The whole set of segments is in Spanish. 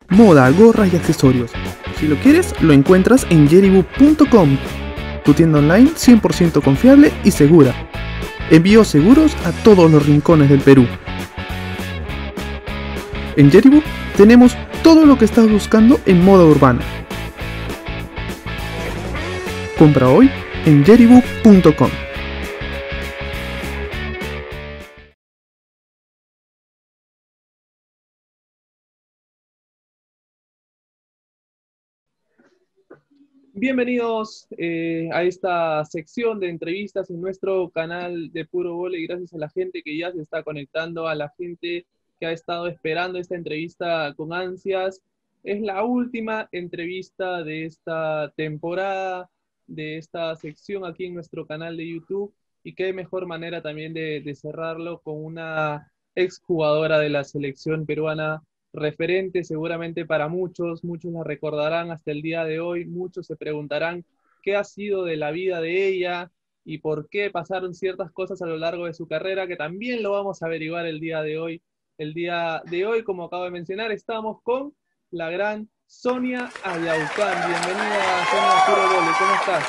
moda, gorras y accesorios. Si lo quieres, lo encuentras en Yeribu.com, tu tienda online 100% confiable y segura. Envíos seguros a todos los rincones del Perú. En Yeribu tenemos todo lo que estás buscando en moda urbana. Compra hoy en Yeribu.com. Bienvenidos a esta sección de entrevistas en nuestro canal de Puro Vole, y gracias a la gente que ya se está conectando, a la gente que ha estado esperando esta entrevista con ansias. Es la última entrevista de esta temporada, de esta sección aquí en nuestro canal de YouTube, y qué mejor manera también de cerrarlo con una exjugadora de la selección peruana, referente seguramente para muchos, muchos la recordarán hasta el día de hoy, muchos se preguntarán qué ha sido de la vida de ella y por qué pasaron ciertas cosas a lo largo de su carrera, que también lo vamos a averiguar el día de hoy. El día de hoy, como acabo de mencionar, estamos con la gran Sonia Ayaucán. Bienvenida, Sonia, a Puro Vole. ¿Cómo estás?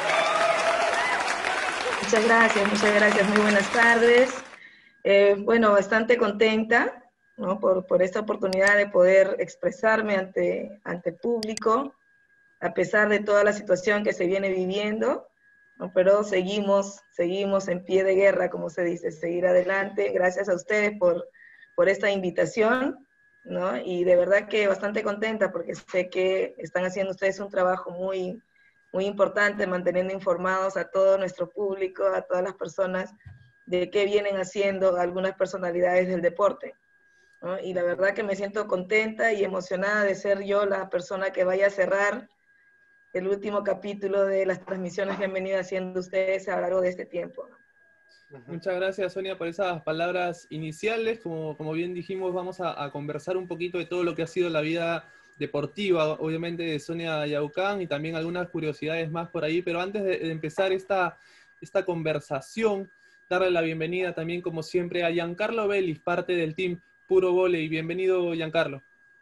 Muchas gracias, muy buenas tardes. Bueno, bastante contenta, ¿no? por esta oportunidad de poder expresarme ante el público, a pesar de toda la situación que se viene viviendo, ¿no? Pero seguimos en pie de guerra, como se dice, seguir adelante. Gracias a ustedes por esta invitación, ¿no? Y de verdad que bastante contenta porque sé que están haciendo ustedes un trabajo muy, muy importante, manteniendo informados a todo nuestro público, a todas las personas, de qué vienen haciendo algunas personalidades del deporte, ¿no? Y la verdad que me siento contenta y emocionada de ser yo la persona que vaya a cerrar el último capítulo de las transmisiones que han venido haciendo ustedes a lo largo de este tiempo. Muchas gracias, Sonia, por esas palabras iniciales. Como bien dijimos, vamos a conversar un poquito de todo lo que ha sido la vida deportiva, obviamente, de Sonia Ayaucán, y también algunas curiosidades más por ahí. Pero antes de empezar esta conversación, darle la bienvenida también, como siempre, a Giancarlo Bellis, parte del team Puro Vole. Bienvenido, Giancarlo.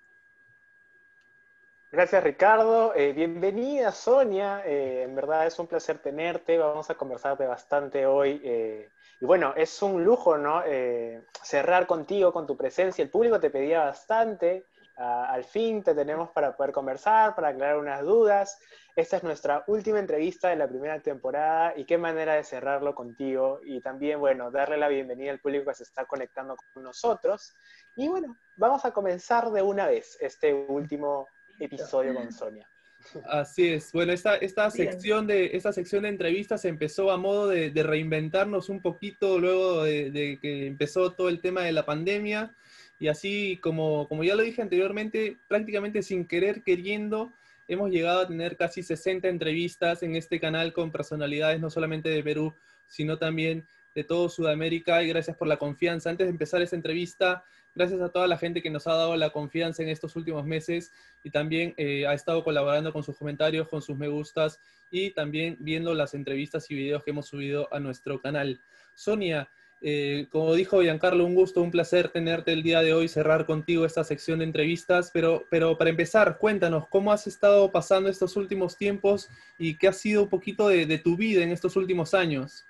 Gracias, Ricardo. Bienvenida, Sonia. En verdad es un placer tenerte. Vamos a conversarte bastante hoy. Y bueno, es un lujo, ¿no? Cerrar contigo, con tu presencia. El público te pedía bastante. Al fin te tenemos para poder conversar, para aclarar unas dudas. Esta es nuestra última entrevista de la primera temporada, y qué manera de cerrarlo contigo. Y también, bueno, darle la bienvenida al público que se está conectando con nosotros. Y bueno, vamos a comenzar de una vez este último episodio con Sonia. Así es. Bueno, esta sección de entrevistas empezó a modo de reinventarnos un poquito luego de que empezó todo el tema de la pandemia, y así como ya lo dije anteriormente, prácticamente sin querer queriendo, hemos llegado a tener casi 60 entrevistas en este canal con personalidades no solamente de Perú, sino también de todo Sudamérica, y gracias por la confianza. Antes de empezar esta entrevista, gracias a toda la gente que nos ha dado la confianza en estos últimos meses, y también ha estado colaborando con sus comentarios, con sus me gustas, y también viendo las entrevistas y videos que hemos subido a nuestro canal. Sonia, como dijo Giancarlo, un gusto, un placer tenerte el día de hoy, cerrar contigo esta sección de entrevistas, pero para empezar, cuéntanos, ¿cómo has estado pasando estos últimos tiempos y qué ha sido un poquito de tu vida en estos últimos años?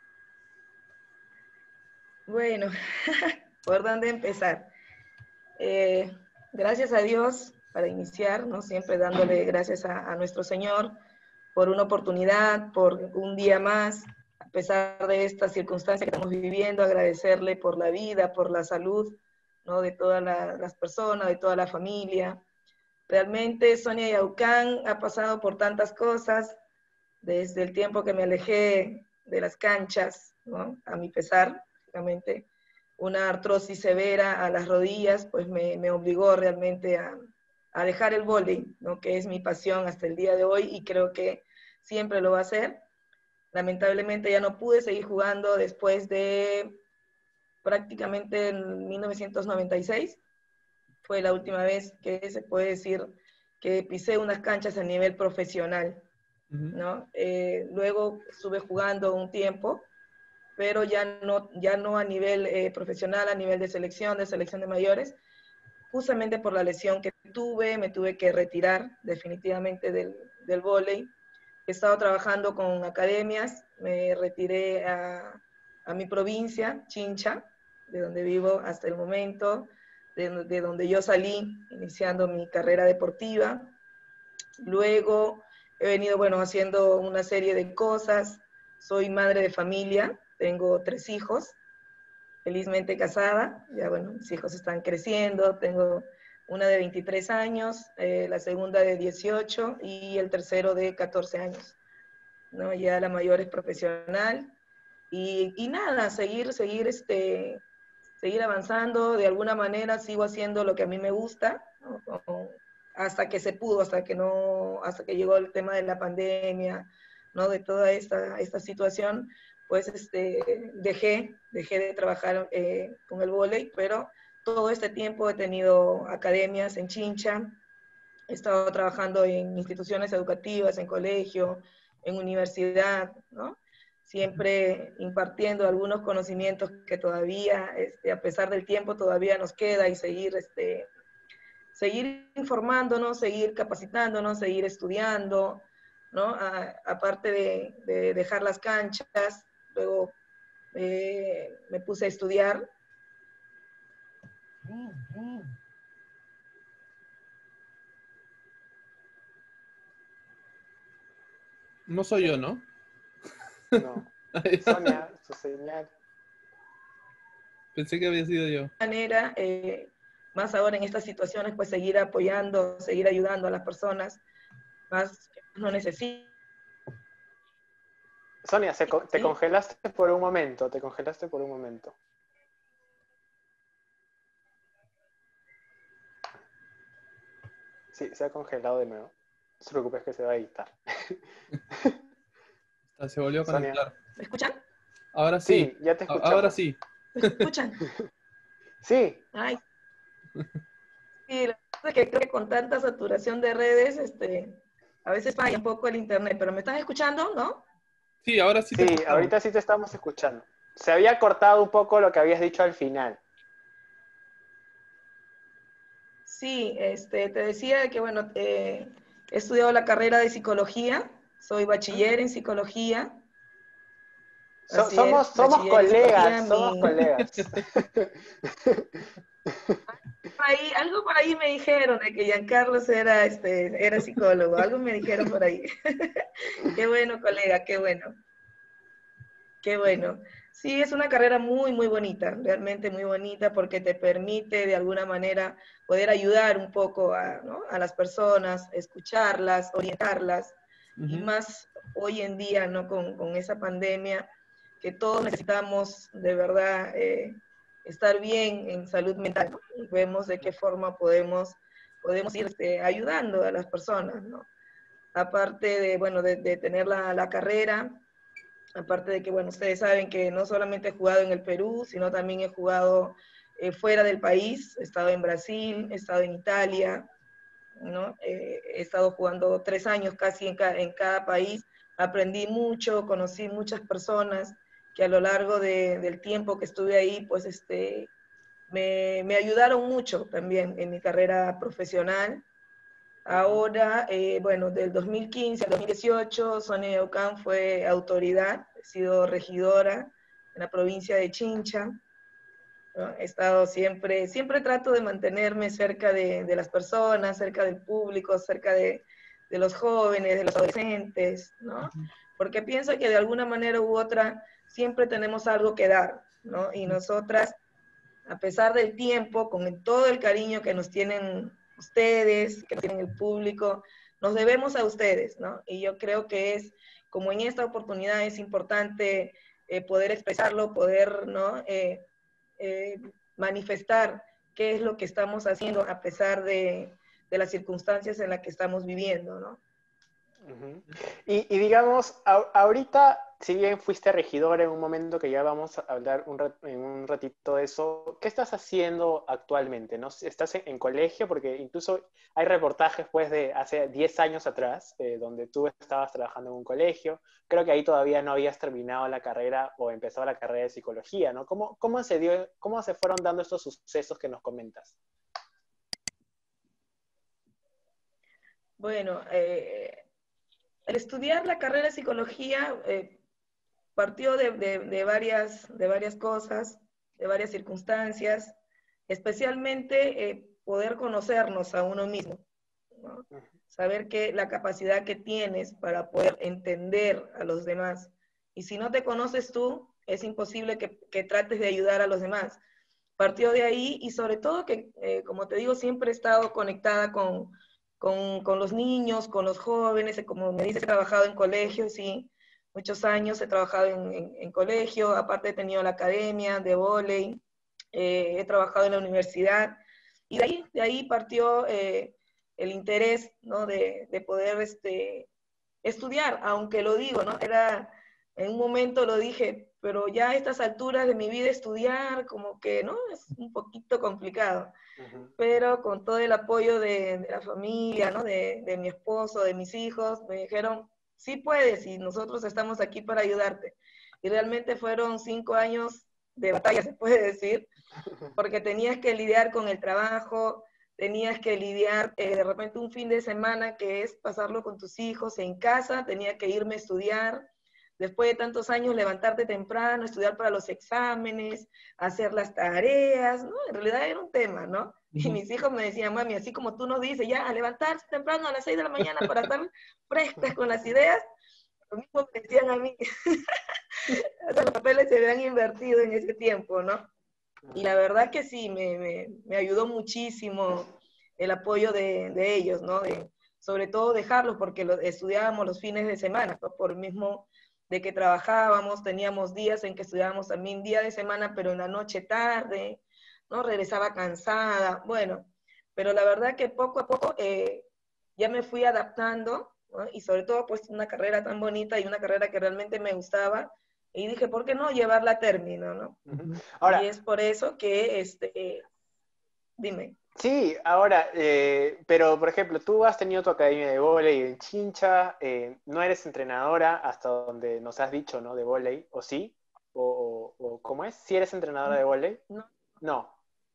Bueno, ¿por dónde empezar? Gracias a Dios para iniciar, ¿no? Siempre dándole gracias a nuestro Señor por una oportunidad, por un día más, a pesar de esta circunstancia que estamos viviendo, agradecerle por la vida, por la salud, ¿no? De todas las personas, de toda la familia. Realmente Sonia Ayaucán ha pasado por tantas cosas, desde el tiempo que me alejé de las canchas, ¿no? A mi pesar, realmente una artrosis severa a las rodillas, pues me obligó realmente a dejar el vóley, ¿no? Que es mi pasión hasta el día de hoy, y creo que siempre lo va a ser. Lamentablemente ya no pude seguir jugando después de prácticamente en 1996. Fue la última vez que se puede decir que pisé unas canchas a nivel profesional, ¿no? Luego estuve jugando un tiempo, pero ya no a nivel profesional, a nivel de selección de mayores, justamente por la lesión que tuve, me tuve que retirar definitivamente del vóley. He estado trabajando con academias, me retiré a mi provincia, Chincha, de donde vivo hasta el momento, de donde yo salí iniciando mi carrera deportiva. Luego he venido, bueno, haciendo una serie de cosas. Soy madre de familia, tengo 3 hijos, felizmente casada. Ya, bueno, mis hijos están creciendo. Tengo una de 23 años, la segunda de 18 y el tercero de 14 años. ¿No? Ya la mayor es profesional. Y nada, seguir avanzando. De alguna manera sigo haciendo lo que a mí me gusta, ¿no? Hasta que se pudo, hasta que llegó el tema de la pandemia, ¿no? De toda esta situación, pues dejé de trabajar con el vóley, pero todo este tiempo he tenido academias en Chincha, he estado trabajando en instituciones educativas, en colegio, en universidad, ¿no? Siempre impartiendo algunos conocimientos que todavía, a pesar del tiempo, todavía nos queda, y seguir informándonos, seguir capacitándonos, seguir estudiando, ¿no? Aparte de dejar las canchas, luego me puse a estudiar. No soy yo, ¿no? No. Sonia, su señal. Pensé que había sido yo. De manera, más ahora en estas situaciones, pues seguir apoyando, seguir ayudando a las personas más que no necesitan. Sonia, te congelaste por un momento, te congelaste por un momento. Sí, se ha congelado de nuevo. No se preocupes que se va a editar. Se volvió a conectar. ¿Me escuchan? Ahora sí. Sí, ya te escuchamos. Ahora sí. ¿Me escuchan? Sí. Ay. Sí, la verdad es que creo que con tanta saturación de redes, a veces falla un poco el internet, pero ¿me están escuchando, no? Sí, ahora sí. Sí, ahorita sí te estamos escuchando. Se había cortado un poco lo que habías dicho al final. Sí, te decía que, bueno, he estudiado la carrera de psicología, soy bachiller en psicología. Somos colegas, somos colegas. Algo por ahí me dijeron de que Giancarlos era psicólogo, algo me dijeron por ahí. Qué bueno, colega, qué bueno. Qué bueno. Sí, es una carrera muy, muy bonita, realmente muy bonita, porque te permite de alguna manera poder ayudar un poco ¿no? a las personas, escucharlas, orientarlas, y más hoy en día, ¿no? Con esa pandemia, que todos necesitamos de verdad estar bien en salud mental, ¿no? Y vemos de qué forma podemos ir ayudando a las personas, ¿no? Aparte de, bueno, de tener la carrera, aparte de que, bueno, ustedes saben que no solamente he jugado en el Perú, sino también he jugado fuera del país. He estado en Brasil, he estado en Italia, ¿no? He estado jugando 3 años casi en cada país. Aprendí mucho, conocí muchas personas que a lo largo del tiempo que estuve ahí, pues me ayudaron mucho también en mi carrera profesional. Ahora, bueno, del 2015 al 2018, Sonia Yaucán fue autoridad, he sido regidora en la provincia de Chincha, ¿no? He estado siempre trato de mantenerme cerca de las personas, cerca del público, cerca de los jóvenes, de los adolescentes, ¿no? Porque pienso que de alguna manera u otra siempre tenemos algo que dar, ¿no? Y nosotras, a pesar del tiempo, con todo el cariño que nos tienen ustedes, que nos tienen el público, nos debemos a ustedes, ¿no? Y yo creo que es, como en esta oportunidad es importante poder expresarlo, poder, ¿no? Manifestar qué es lo que estamos haciendo a pesar de las circunstancias en las que estamos viviendo, ¿no? Y digamos, ahorita, si bien fuiste regidor en un momento que ya vamos a hablar en un ratito de eso, ¿qué estás haciendo actualmente? ¿No? ¿Estás en colegio? Porque incluso hay reportajes pues de hace 10 años atrás, donde tú estabas trabajando en un colegio. Creo que ahí todavía no habías terminado la carrera o empezado la carrera de psicología, ¿no? ¿Cómo se fueron dando estos sucesos que nos comentas? Bueno, el estudiar la carrera de psicología partió de varias cosas, de varias circunstancias, especialmente poder conocernos a uno mismo, ¿no? Saber que la capacidad que tienes para poder entender a los demás. Y si no te conoces tú, es imposible que trates de ayudar a los demás. Partió de ahí y sobre todo que, como te digo, siempre he estado conectada con los niños, con los jóvenes. Como me dices, he trabajado en colegios, sí, muchos años he trabajado en colegio, aparte he tenido la academia de vóley, he trabajado en la universidad, y de ahí partió el interés, ¿no? de poder estudiar, aunque lo digo, ¿no? En un momento lo dije, pero ya a estas alturas de mi vida estudiar, como que, ¿no? Es un poquito complicado. Pero con todo el apoyo de la familia, ¿no? De mi esposo, de mis hijos, me dijeron, sí puedes, y nosotros estamos aquí para ayudarte. Y realmente fueron 5 años de batalla, se puede decir, porque tenías que lidiar con el trabajo, tenías que lidiar de repente un fin de semana que es pasarlo con tus hijos en casa, tenía que irme a estudiar, después de tantos años levantarte temprano, estudiar para los exámenes, hacer las tareas, ¿no? En realidad era un tema, ¿no? Y mis hijos me decían, mami, así como tú nos dices, ya, a levantarse temprano a las 6 de la mañana para estar frescas con las ideas, lo mismo me decían a mí. Hasta los papeles se habían invertido en ese tiempo, ¿no? Y la verdad que sí, me ayudó muchísimo el apoyo de ellos, ¿no? Sobre todo dejarlos, porque estudiábamos los fines de semana, ¿no? Por el mismo de que trabajábamos, teníamos días en que estudiábamos también día de semana, pero en la noche tarde, ¿no? Regresaba cansada, bueno, pero la verdad que poco a poco ya me fui adaptando, ¿no? Y sobre todo pues una carrera tan bonita y una carrera que realmente me gustaba, y dije, ¿por qué no llevarla a término, no? Ahora, y es por eso que, dime. sí, ahora, pero por ejemplo, tú has tenido tu academia de vóley en Chincha, no eres entrenadora hasta donde nos has dicho, ¿no? De vóley, ¿o sí? ¿O cómo es? ¿Sí eres entrenadora de vóley? No. No.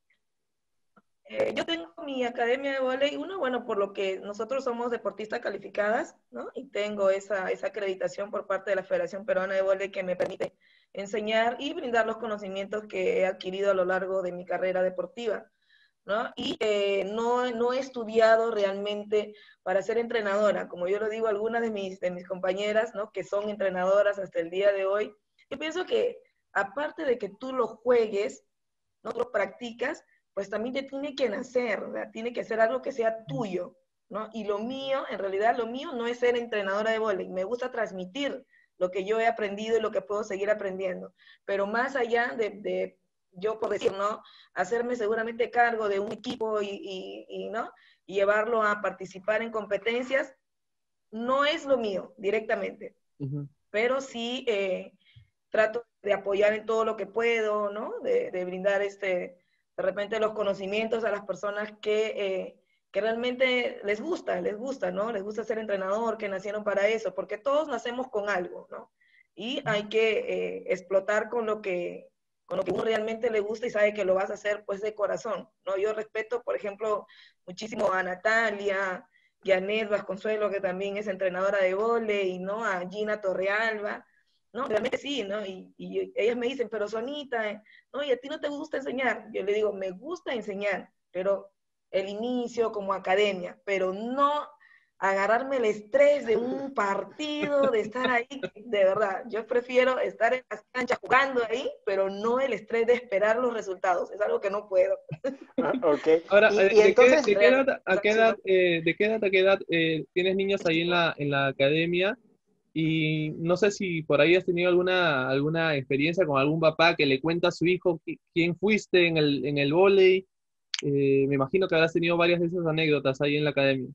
Yo tengo mi academia de vóley, bueno, por lo que nosotros somos deportistas calificadas, ¿no? Y tengo esa acreditación por parte de la Federación Peruana de Vóley que me permite enseñar y brindar los conocimientos que he adquirido a lo largo de mi carrera deportiva, ¿no? Y no he estudiado realmente para ser entrenadora, como yo lo digo a algunas de mis compañeras, ¿no? Que son entrenadoras hasta el día de hoy. Yo pienso que aparte de que tú lo juegues, no lo practicas, pues también te tiene que nacer, ¿verdad? Tiene que ser algo que sea tuyo, ¿no? Y lo mío, en realidad lo mío no es ser entrenadora de vóley, me gusta transmitir lo que yo he aprendido y lo que puedo seguir aprendiendo, pero más allá de yo por decir, ¿no? Hacerme seguramente cargo de un equipo ¿no? Y llevarlo a participar en competencias, no es lo mío directamente, pero sí trato de apoyar en todo lo que puedo, ¿no? De brindar de repente los conocimientos a las personas que realmente les gusta, ¿no? Les gusta ser entrenador, que nacieron para eso, porque todos nacemos con algo, ¿no? Y hay que explotar con lo que uno realmente le gusta y sabe que lo vas a hacer pues de corazón, ¿no? Yo respeto, por ejemplo, muchísimo a Natalia, Janet Vasconsuelo, que también es entrenadora de vóley, ¿no? A Gina Torrealba, ¿no? Realmente sí, ¿no? Y ellas me dicen, pero Sonita, ¿no? ¿Y a ti no te gusta enseñar? Yo le digo, me gusta enseñar, pero el inicio como academia, pero no agarrarme el estrés de un partido, de estar ahí, de verdad, yo prefiero estar en las canchas jugando ahí, pero no el estrés de esperar los resultados, es algo que no puedo. Ok. Ahora, Y entonces, ¿de qué edad a qué edad, tienes niños ahí en la academia? Y no sé si por ahí has tenido alguna experiencia con algún papá que le cuenta a su hijo quién fuiste en el vóley. Me imagino que habrás tenido varias de esas anécdotas ahí en la academia.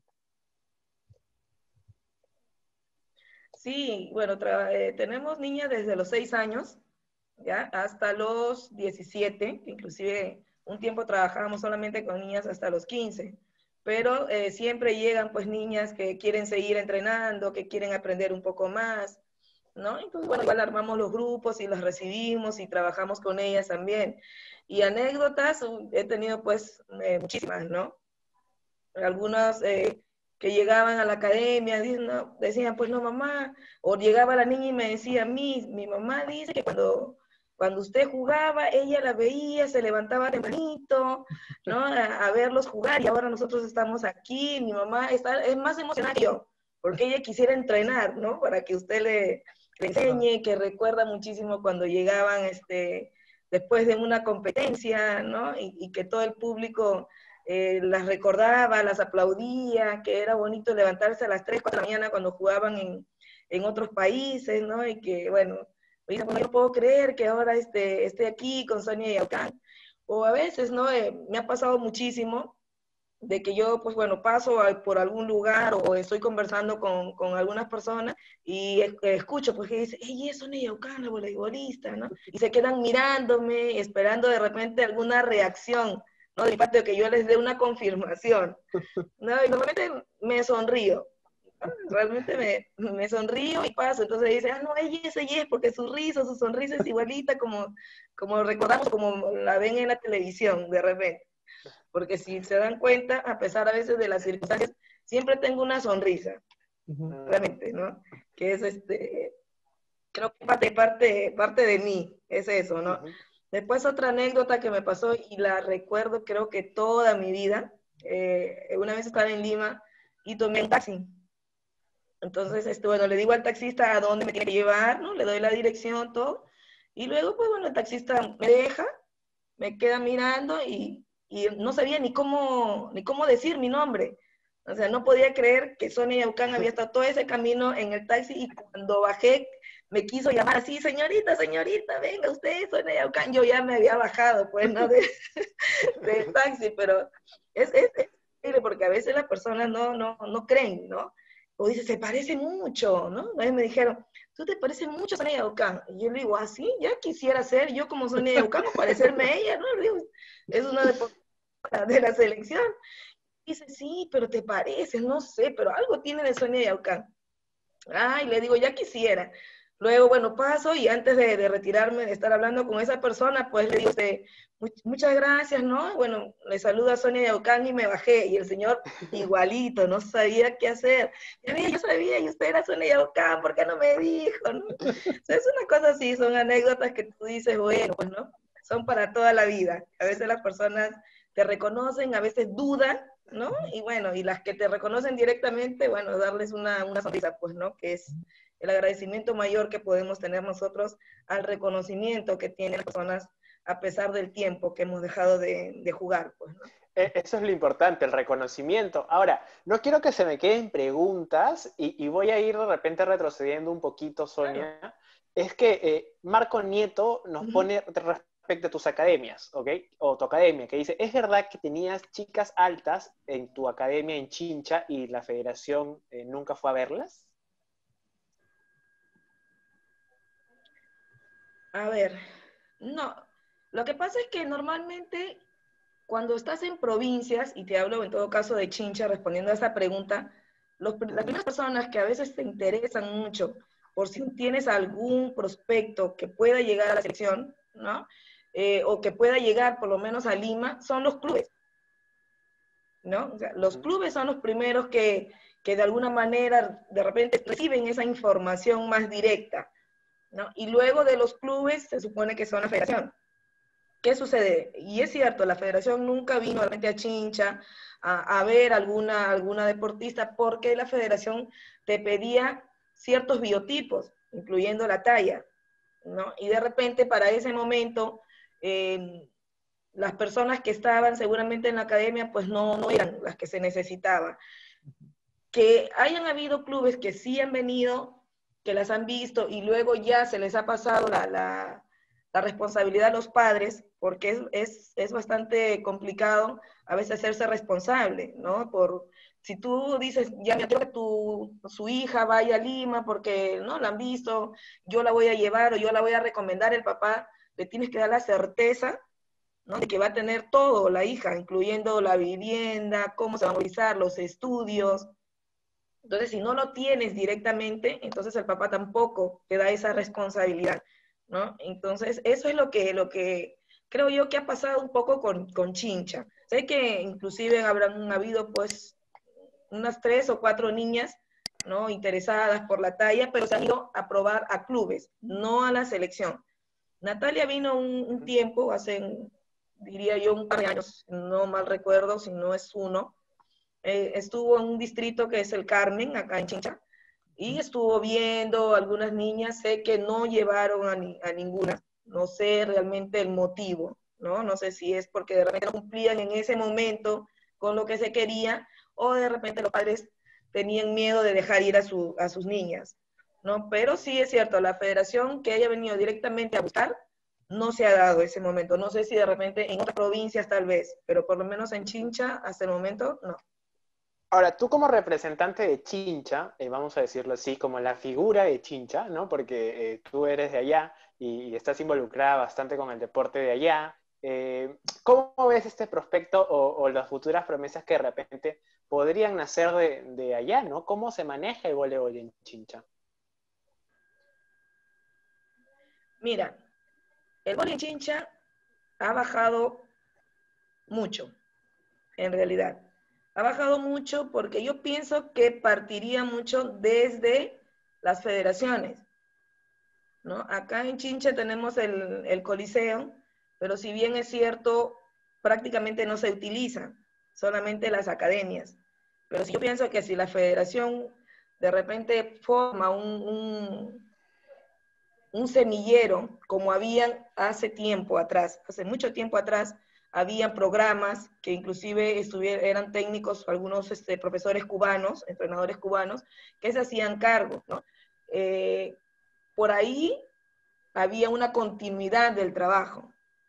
Sí, bueno, tenemos niñas desde los 6 años, ¿ya? Hasta los 17, inclusive un tiempo trabajábamos solamente con niñas hasta los 15, pero siempre llegan pues niñas que quieren seguir entrenando, que quieren aprender un poco más, ¿no? Entonces, bueno, igual armamos los grupos y las recibimos y trabajamos con ellas también. Y anécdotas, he tenido pues muchísimas, ¿no? Algunas que llegaban a la academia, decían, pues no, mamá, o llegaba la niña y me decía, mi mamá dice que cuando usted jugaba, ella la veía, se levantaba tempranito, ¿no? A verlos jugar, y ahora nosotros estamos aquí, mi mamá es más emocionada que yo, porque ella quisiera entrenar, ¿no? Para que usted le enseñe, que recuerda muchísimo cuando llegaban después de una competencia, ¿no? Y que todo el público las recordaba, las aplaudía, que era bonito levantarse a las 3, 4 de la mañana cuando jugaban en otros países, ¿no? Y que, bueno, oye, no puedo creer que ahora esté aquí con Sonia Yaucán. O a veces, ¿no? Me ha pasado muchísimo de que yo, pues bueno, paso por algún lugar o estoy conversando con algunas personas y escucho, pues que dice, ella es Sonia Yaucán, la voleibolista, ¿no? Y se quedan mirándome, esperando de repente alguna reacción, ¿no? De parte de que yo les dé una confirmación, ¿no? Y normalmente me sonrío, ¿no? Realmente me sonrío y paso. Entonces dice, no, ella es, porque su risa, su sonrisa es igualita como recordamos, como la ven en la televisión de repente. Porque si se dan cuenta, a pesar a veces de las circunstancias, siempre tengo una sonrisa, realmente, ¿no? Que es creo que parte de mí, es eso, ¿no? Después otra anécdota que me pasó y la recuerdo creo que toda mi vida, una vez estaba en Lima y tomé un taxi. Entonces, bueno, le digo al taxista a dónde me tiene que llevar, ¿no? Le doy la dirección, todo. Y luego, pues bueno, el taxista me deja, me queda mirando y no sabía ni cómo decir mi nombre. O sea, no podía creer que Sonia Yaucán había estado todo ese camino en el taxi y cuando bajé me quiso llamar así, señorita, venga usted, Sonia Yaucán. Yo ya me había bajado, pues, ¿no? Del taxi, pero es increíble porque a veces las personas no creen, ¿no? O dice, se parece mucho, ¿no? A mí me dijeron, tú te pareces mucho a Sonia Yaucán. Y yo le digo, sí, ya quisiera ser yo como Sonia Yaucán o parecerme a ella, ¿no? Le digo, es una de la selección. Dice, sí, pero te pareces, no sé, pero algo tiene de Sonia Yaucán. Ay, le digo, ya quisiera. Luego, bueno, paso y antes de retirarme, de estar hablando con esa persona, pues le digo, muchas gracias, ¿no? Bueno, le saludo a Sonia Yaucán y me bajé. Y el señor igualito, no sabía qué hacer. Yo sabía, y usted era Sonia Yaucán, ¿por qué no me dijo? ¿No? O sea, es una cosa así, son anécdotas que tú dices, bueno, pues, ¿no? Son para toda la vida. A veces las personas te reconocen, a veces dudan, ¿no? Y bueno, y las que te reconocen directamente, bueno, darles una sonrisa, pues, ¿no? Que es el agradecimiento mayor que podemos tener nosotros al reconocimiento que tienen las personas a pesar del tiempo que hemos dejado de jugar, pues, ¿no? Eso es lo importante, el reconocimiento. Ahora, no quiero que se me queden preguntas y voy a ir de repente retrocediendo un poquito, Sonia. Claro. Es que Marco Nieto nos pone respecto a tus academias, ¿ok? O tu academia, que dice, ¿es verdad que tenías chicas altas en tu academia en Chincha y la federación nunca fue a verlas? A ver, no. Lo que pasa es que normalmente cuando estás en provincias, y te hablo en todo caso de Chincha, respondiendo a esa pregunta, las primeras personas que a veces te interesan mucho por si tienes algún prospecto que pueda llegar a la selección, ¿no? O que pueda llegar por lo menos a Lima, son los clubes, ¿no? O sea, los clubes son los primeros que de alguna manera de repente reciben esa información más directa, ¿no? Y luego de los clubes se supone que son la federación. ¿Qué sucede? Y es cierto, la federación nunca vino realmente a Chincha a ver alguna deportista porque la federación te pedía ciertos biotipos, incluyendo la talla, ¿no? Y de repente para ese momento las personas que estaban seguramente en la academia pues no eran las que se necesitaban. Que hayan habido clubes que sí han venido, que las han visto y luego ya se les ha pasado la responsabilidad a los padres, porque es bastante complicado a veces hacerse responsable, ¿no? Si tú dices, ya me quiero que su hija vaya a Lima porque no la han visto, yo la voy a llevar o yo la voy a recomendar, el papá le tienes que dar la certeza, ¿no? De que va a tener todo la hija, incluyendo la vivienda, cómo se van a movilizar, los estudios. Entonces, si no lo tienes directamente, entonces el papá tampoco te da esa responsabilidad, ¿no? Entonces, eso es lo que creo yo que ha pasado un poco con Chincha. Sé que inclusive habrán habido, pues, unas 3 o 4 niñas, ¿no? Interesadas por la talla, pero se han ido a probar a clubes, no a la selección. Natalia vino un tiempo, diría yo, un par de años, no mal recuerdo, si no es uno, estuvo en un distrito que es el Carmen, acá en Chincha, y estuvo viendo algunas niñas, sé que no llevaron a ninguna, no sé realmente el motivo, ¿no? No sé si es porque de repente no cumplían en ese momento con lo que se quería, o de repente los padres tenían miedo de dejar ir a sus niñas, ¿no? Pero sí es cierto, la federación que haya venido directamente a buscar, no se ha dado ese momento. No sé si de repente en otras provincias tal vez, pero por lo menos en Chincha hasta el momento no. Ahora, tú como representante de Chincha, vamos a decirlo así, como la figura de Chincha, ¿no? Porque tú eres de allá y estás involucrada bastante con el deporte de allá. ¿Cómo ves este prospecto o las futuras promesas que de repente podrían nacer de allá, ¿no? ¿Cómo se maneja el voleibol en Chincha? Mira, el voleibol en Chincha ha bajado mucho, en realidad. Ha bajado mucho porque yo pienso que partiría mucho desde las federaciones, ¿no? Acá en Chincha tenemos el Coliseo, pero si bien es cierto, prácticamente no se utiliza, solamente las academias. Pero si yo pienso que si la federación de repente forma un semillero, como habían hace tiempo atrás, hace mucho tiempo atrás, habían programas que inclusive eran técnicos, algunos profesores cubanos, entrenadores cubanos, que se hacían cargo, ¿no? Por ahí había una continuidad del trabajo,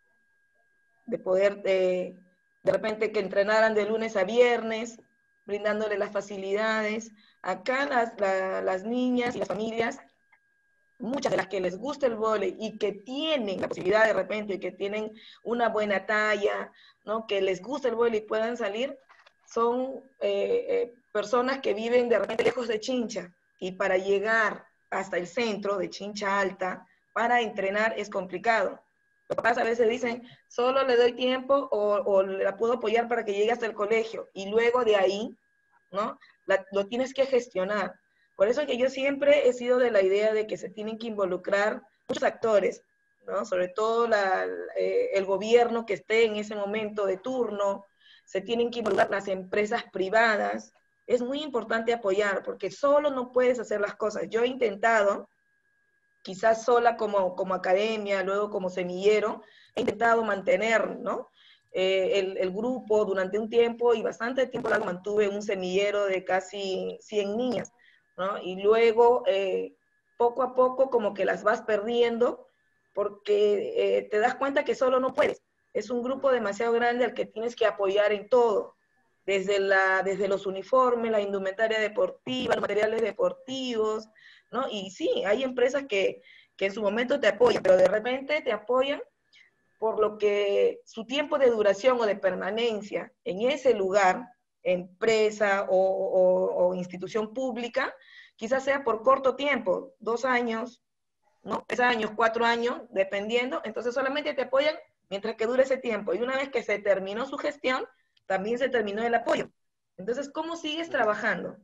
de poder de repente que entrenaran de lunes a viernes, brindándole las facilidades. Acá las niñas y las familias, muchas de las que les gusta el vóley y que tienen la posibilidad de repente, que tienen una buena talla, ¿no? Que les gusta el vóley y puedan salir, son personas que viven de repente lejos de Chincha, y para llegar hasta el centro de Chincha Alta, para entrenar es complicado. Los papás a veces dicen, solo le doy tiempo o la puedo apoyar para que llegue hasta el colegio, y luego de ahí, ¿no? Lo tienes que gestionar. Por eso que yo siempre he sido de la idea de que se tienen que involucrar muchos actores, ¿no? Sobre todo el gobierno que esté en ese momento de turno, se tienen que involucrar las empresas privadas. Es muy importante apoyar, porque solo no puedes hacer las cosas. Yo he intentado, quizás sola como academia, luego como semillero, he intentado mantener, ¿no? El grupo durante un tiempo, y bastante tiempo largo mantuve un semillero de casi 100 niñas, ¿no? Y luego, poco a poco, como que las vas perdiendo, porque te das cuenta que solo no puedes. Es un grupo demasiado grande al que tienes que apoyar en todo, desde los uniformes, la indumentaria deportiva, los materiales deportivos, ¿no? Y sí, hay empresas que en su momento te apoyan, pero de repente te apoyan por lo que su tiempo de duración o de permanencia en ese lugar, empresa o institución pública, quizás sea por corto tiempo, 2 años, ¿no? 3 años, 4 años, dependiendo. Entonces solamente te apoyan mientras que dure ese tiempo. Y una vez que se terminó su gestión, también se terminó el apoyo. Entonces, ¿cómo sigues trabajando?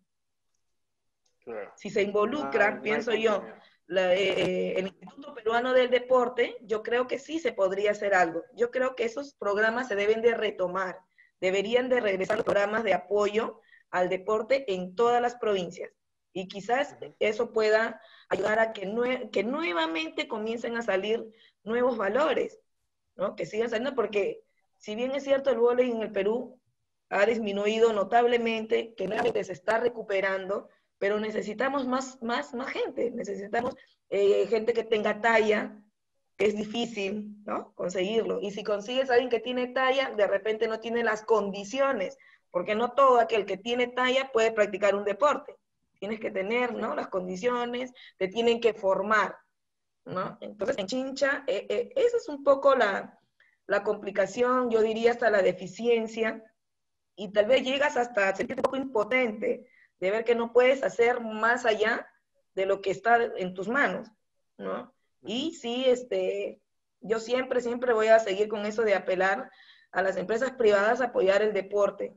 Claro. Si se involucra, pienso yo, el Instituto Peruano del Deporte, yo creo que sí se podría hacer algo. Yo creo que esos programas se deben de retomar. Deberían de regresar los programas de apoyo al deporte en todas las provincias. Y quizás eso pueda ayudar a que nuevamente comiencen a salir nuevos valores, ¿no? Que sigan saliendo, porque si bien es cierto el vóley en el Perú ha disminuido notablemente, que nuevamente se está recuperando, pero necesitamos más gente, necesitamos gente que tenga talla, que es difícil, ¿no? Conseguirlo. Y si consigues a alguien que tiene talla, de repente no tiene las condiciones, porque no todo aquel que tiene talla puede practicar un deporte. Tienes que tener, ¿no? Las condiciones, te tienen que formar, ¿no? Entonces, en Chincha, esa es un poco la complicación, yo diría hasta la deficiencia, y tal vez llegas hasta sentirte un poco impotente de ver que no puedes hacer más allá de lo que está en tus manos, ¿no? Y sí, yo siempre voy a seguir con eso de apelar a las empresas privadas a apoyar el deporte,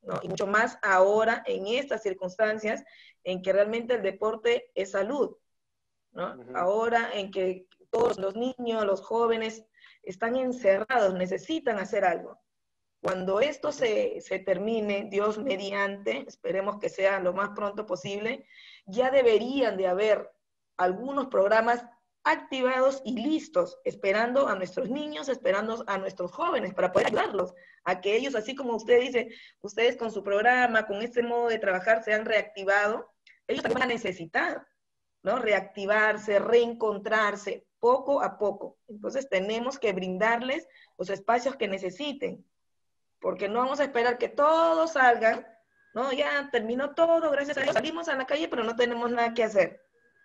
¿no? Y mucho más ahora en estas circunstancias en que realmente el deporte es salud, ¿no? Ahora en que todos los niños, los jóvenes están encerrados, necesitan hacer algo. Cuando esto se termine, Dios mediante, esperemos que sea lo más pronto posible, ya deberían de haber algunos programas activados y listos, esperando a nuestros niños, esperando a nuestros jóvenes para poder ayudarlos, a que ellos, así como usted dice, ustedes con su programa, con este modo de trabajar se han reactivado, ellos también van a necesitar, ¿no? Reactivarse, reencontrarse, poco a poco. Entonces tenemos que brindarles los espacios que necesiten, porque no vamos a esperar que todos salgan, ¿no? Ya terminó todo, gracias a Dios, salimos a la calle, pero no tenemos nada que hacer,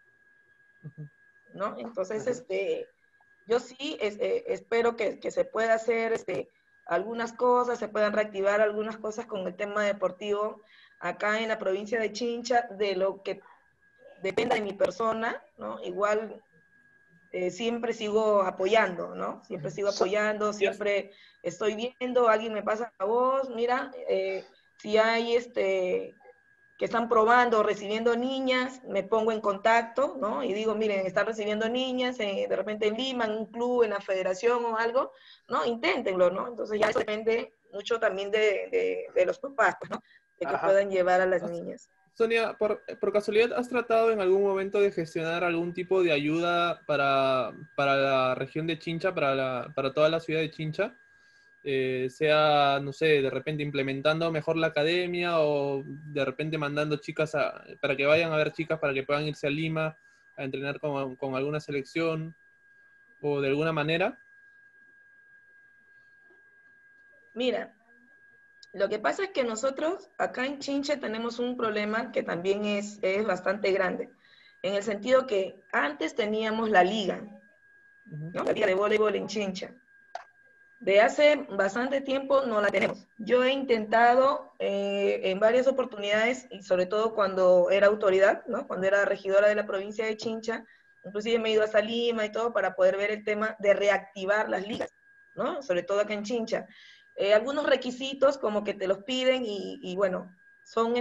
¿no? Entonces, yo sí espero que se pueda hacer algunas cosas, se puedan reactivar algunas cosas con el tema deportivo acá en la provincia de Chincha, de lo que dependa de mi persona, ¿no? Igual siempre sigo apoyando, ¿no? Siempre sigo apoyando, siempre estoy viendo, alguien me pasa la voz, mira, si hay que están probando o recibiendo niñas, me pongo en contacto, ¿no? Y digo, miren, están recibiendo niñas, de repente en Lima, en un club, en la federación o algo, ¿no? Inténtenlo, ¿no? Entonces ya eso depende mucho también de los papás, pues, ¿no? De que puedan llevar a las niñas. Sonia, por casualidad, ¿has tratado en algún momento de gestionar algún tipo de ayuda para la región de Chincha, para toda la ciudad de Chincha? Sea, no sé, de repente implementando mejor la academia o de repente mandando chicas para que vayan a ver chicas para que puedan irse a Lima a entrenar con alguna selección o de alguna manera. Mira, lo que pasa es que nosotros acá en Chincha tenemos un problema que también es bastante grande, en el sentido que antes teníamos la liga, ¿no? La liga de voleibol en Chincha. De hace bastante tiempo no la tenemos. Yo he intentado en varias oportunidades, y sobre todo cuando era autoridad, ¿no? Cuando era regidora de la provincia de Chincha, inclusive me he ido hasta Lima y todo para poder ver el tema de reactivar las ligas, ¿no? Sobre todo acá en Chincha. Algunos requisitos como que te los piden y bueno, son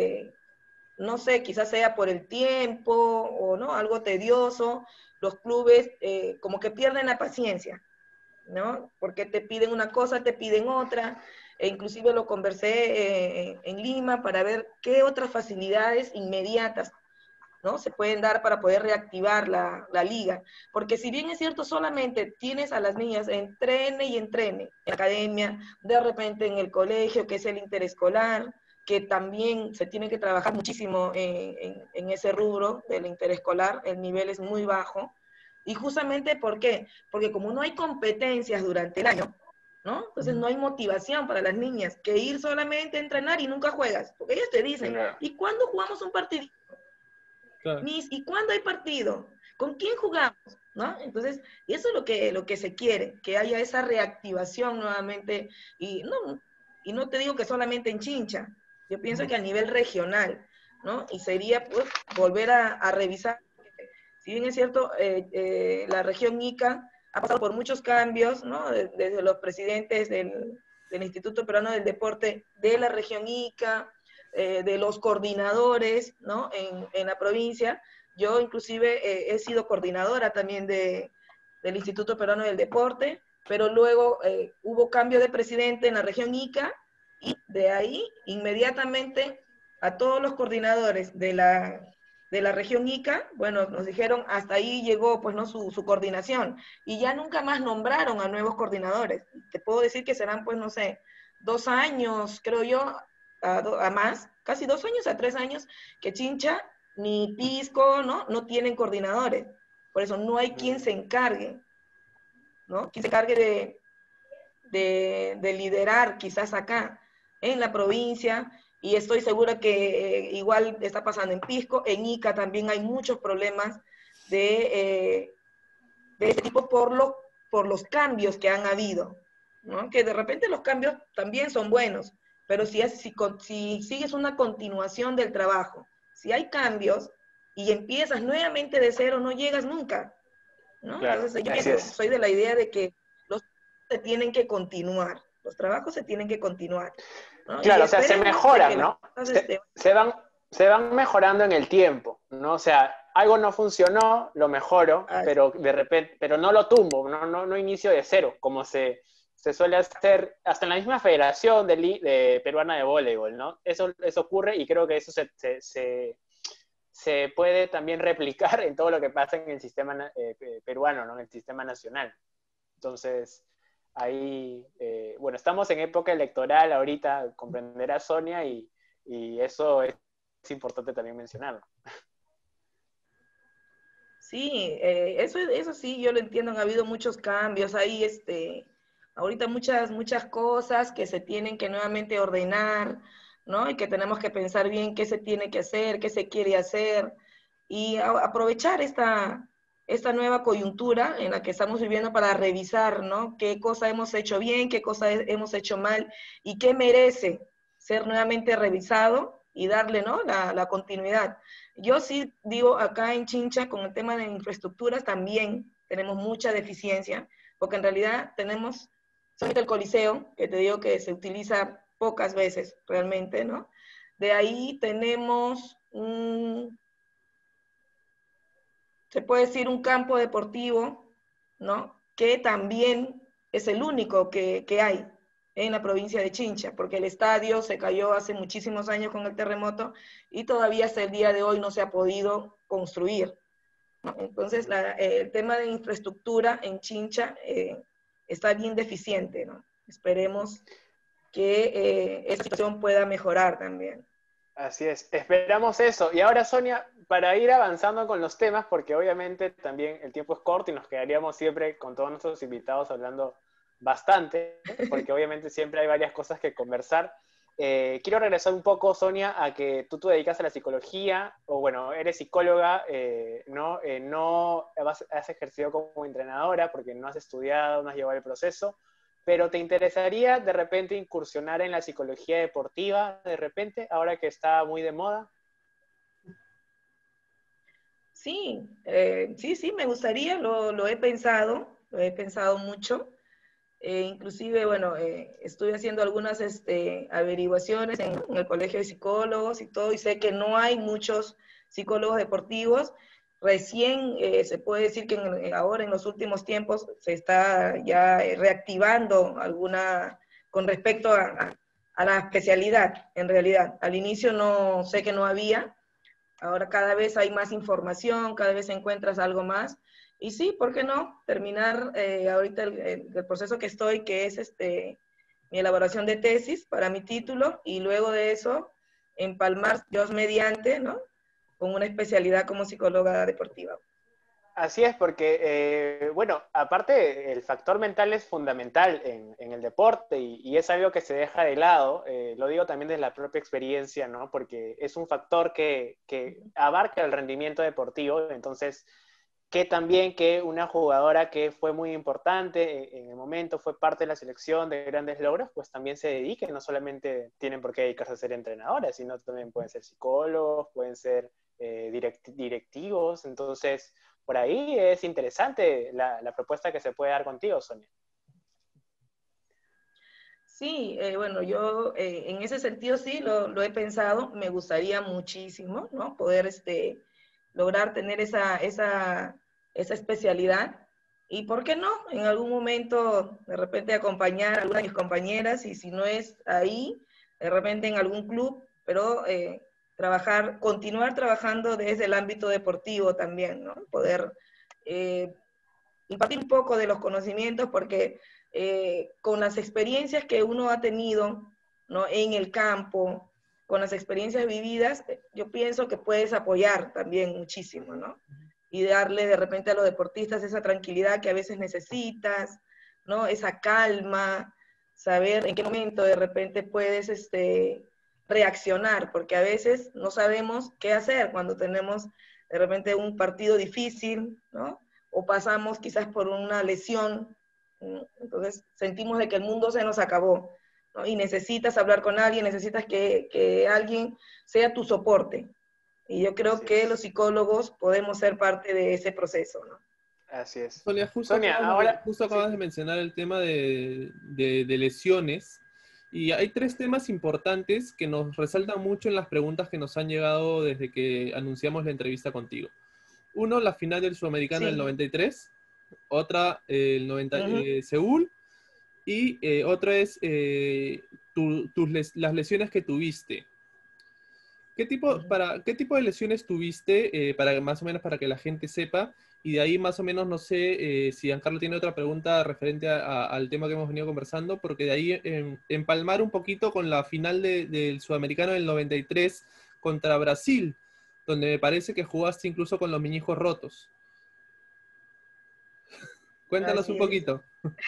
no sé, quizás sea por el tiempo o no, algo tedioso. Los clubes como que pierden la paciencia, ¿no? Porque te piden una cosa, te piden otra, e inclusive lo conversé en Lima para ver qué otras facilidades inmediatas, ¿no? Se pueden dar para poder reactivar la liga, porque si bien es cierto, solamente tienes a las niñas entrene y entrene, en la academia, de repente en el colegio, que es el interescolar, que también se tiene que trabajar muchísimo en ese rubro del interescolar, el nivel es muy bajo. Y justamente, ¿por qué? Porque como no hay competencias durante el año, ¿no? Entonces no hay motivación para las niñas que ir solamente a entrenar y nunca juegas. Porque ellas te dicen, ¿y cuándo jugamos un partido? Claro. ¿Y cuándo hay partido? ¿Con quién jugamos? ¿No? Entonces, eso es lo que se quiere, que haya esa reactivación nuevamente. Y no te digo que solamente en Chincha, yo pienso que a nivel regional, ¿no? Y sería pues volver a revisar. Si bien es cierto, la región Ica ha pasado por muchos cambios, ¿no? Desde los presidentes del Instituto Peruano del Deporte de la región Ica, de los coordinadores, ¿no? En la provincia. Yo inclusive he sido coordinadora también del Instituto Peruano del Deporte, pero luego hubo cambio de presidente en la región Ica y de ahí inmediatamente a todos los coordinadores de la región Ica, bueno, nos dijeron hasta ahí llegó pues no su coordinación y ya nunca más nombraron a nuevos coordinadores. Te puedo decir que serán pues no sé, 2 años, creo yo, a más, casi 2 años a 3 años que Chincha ni Pisco, no tienen coordinadores. Por eso no hay quien se encargue, ¿no? Quien se encargue de liderar quizás acá en la provincia. Y estoy segura que igual está pasando en Pisco, en Ica también hay muchos problemas de este tipo por los cambios que han habido, ¿no? Que de repente los cambios también son buenos, pero si sigues una continuación del trabajo, si hay cambios y empiezas nuevamente de cero, no llegas nunca, ¿no? Claro, entonces yo soy de la idea de que los trabajos se tienen que continuar. ¿no? Claro, Y o sea, se esperemos de mejoran, que las ¿no? cosas, Se van mejorando en el tiempo, ¿no? O sea, algo no funcionó, lo mejoro, pero de repente, pero no lo tumbo, no inicio de cero, como se suele hacer hasta en la misma federación de peruana de voleibol, ¿no? Eso ocurre y creo que eso se puede también replicar en todo lo que pasa en el sistema peruano, ¿no? En el sistema nacional. Entonces, ahí, bueno, estamos en época electoral ahorita, comprenderá Sonia, y eso es importante también mencionarlo. sí, eso sí, yo lo entiendo, han habido muchos cambios, hay ahorita muchas cosas que se tienen que nuevamente ordenar, ¿no? Y que tenemos que pensar bien qué se tiene que hacer, qué se quiere hacer, y aprovechar esta nueva coyuntura en la que estamos viviendo para revisar, ¿no? Qué cosa hemos hecho bien, qué cosa hemos hecho mal, y qué merece ser nuevamente revisado y darle, ¿no? La continuidad. Yo sí digo, acá en Chincha, con el tema de infraestructuras, también tenemos mucha deficiencia, porque en realidad tenemos solamente el Coliseo, que te digo que se utiliza pocas veces realmente, ¿no? De ahí tenemos se puede decir un campo deportivo, ¿no? Que también es el único que hay en la provincia de Chincha, porque el estadio se cayó hace muchísimos años con el terremoto y todavía hasta el día de hoy no se ha podido construir, ¿no? Entonces, el tema de infraestructura en Chincha está bien deficiente, ¿no? Esperemos que esta situación pueda mejorar también. Así es, esperamos eso. Y ahora, Sonia, para ir avanzando con los temas, porque obviamente también el tiempo es corto y nos quedaríamos siempre con todos nuestros invitados hablando bastante, porque obviamente siempre hay varias cosas que conversar. Quiero regresar un poco, Sonia, a que tú te dedicas a la psicología, o bueno, eres psicóloga, no has ejercido como entrenadora porque no has estudiado, no has llevado el proceso, pero ¿te interesaría de repente incursionar en la psicología deportiva, de repente, ahora que está muy de moda? Sí, sí, me gustaría, lo he pensado mucho. Inclusive, bueno, estoy haciendo algunas averiguaciones en el Colegio de Psicólogos y todo, y sé que no hay muchos psicólogos deportivos. Recién se puede decir que ahora en los últimos tiempos se está ya reactivando alguna con respecto a la especialidad, en realidad. Al inicio no sé que no había, ahora cada vez hay más información, cada vez encuentras algo más. Y sí, ¿por qué no? Terminar ahorita el proceso que estoy, que es mi elaboración de tesis para mi título, y luego de eso empalmar, Dios mediante, ¿no? Con una especialidad como psicóloga deportiva. Así es, porque, bueno, aparte el factor mental es fundamental en el deporte y es algo que se deja de lado, lo digo también desde la propia experiencia, ¿no? Porque es un factor que abarca el rendimiento deportivo, entonces, que también que una jugadora que fue muy importante en el momento, fue parte de la selección de grandes logros, pues también se dedique, no solamente tienen por qué dedicarse a ser entrenadoras, sino también pueden ser psicólogos, pueden ser directivos, entonces por ahí es interesante la propuesta que se puede dar contigo, Sonia. Sí, bueno, yo en ese sentido sí lo he pensado, me gustaría muchísimo, ¿no? Poder lograr tener esa especialidad y, ¿por qué no? En algún momento, de repente, acompañar a alguna de mis compañeras y si no es ahí, de repente en algún club, pero continuar trabajando desde el ámbito deportivo también, ¿no? Poder impartir un poco de los conocimientos porque con las experiencias que uno ha tenido, ¿no? En el campo, con las experiencias vividas, yo pienso que puedes apoyar también muchísimo, ¿no? Y darle de repente a los deportistas esa tranquilidad que a veces necesitas, ¿no? Esa calma, saber en qué momento de repente puedes reaccionar, porque a veces no sabemos qué hacer cuando tenemos de repente un partido difícil, ¿no? O pasamos quizás por una lesión, ¿no? Entonces sentimos de que el mundo se nos acabó, ¿no? Y necesitas hablar con alguien, necesitas que alguien sea tu soporte. Y yo creo que los psicólogos podemos ser parte de ese proceso, ¿no? Así es. Sonia, Sonia, ahora... justo acabas de mencionar el tema de lesiones. Y hay tres temas importantes que nos resaltan mucho en las preguntas que nos han llegado desde que anunciamos la entrevista contigo. Uno, la final del Sudamericano del Sí. 93. Otra, el 90, Ujú. Seúl. Y otra es las lesiones que tuviste. Ujú. ¿Qué tipo de lesiones tuviste, para, más o menos para que la gente sepa? Y de ahí más o menos, no sé si Giancarlo tiene otra pregunta referente al tema que hemos venido conversando, porque de ahí empalmar un poquito con la final del Sudamericano del 93 contra Brasil, donde me parece que jugaste incluso con los meñiscos rotos. Cuéntanos Así un es. poquito.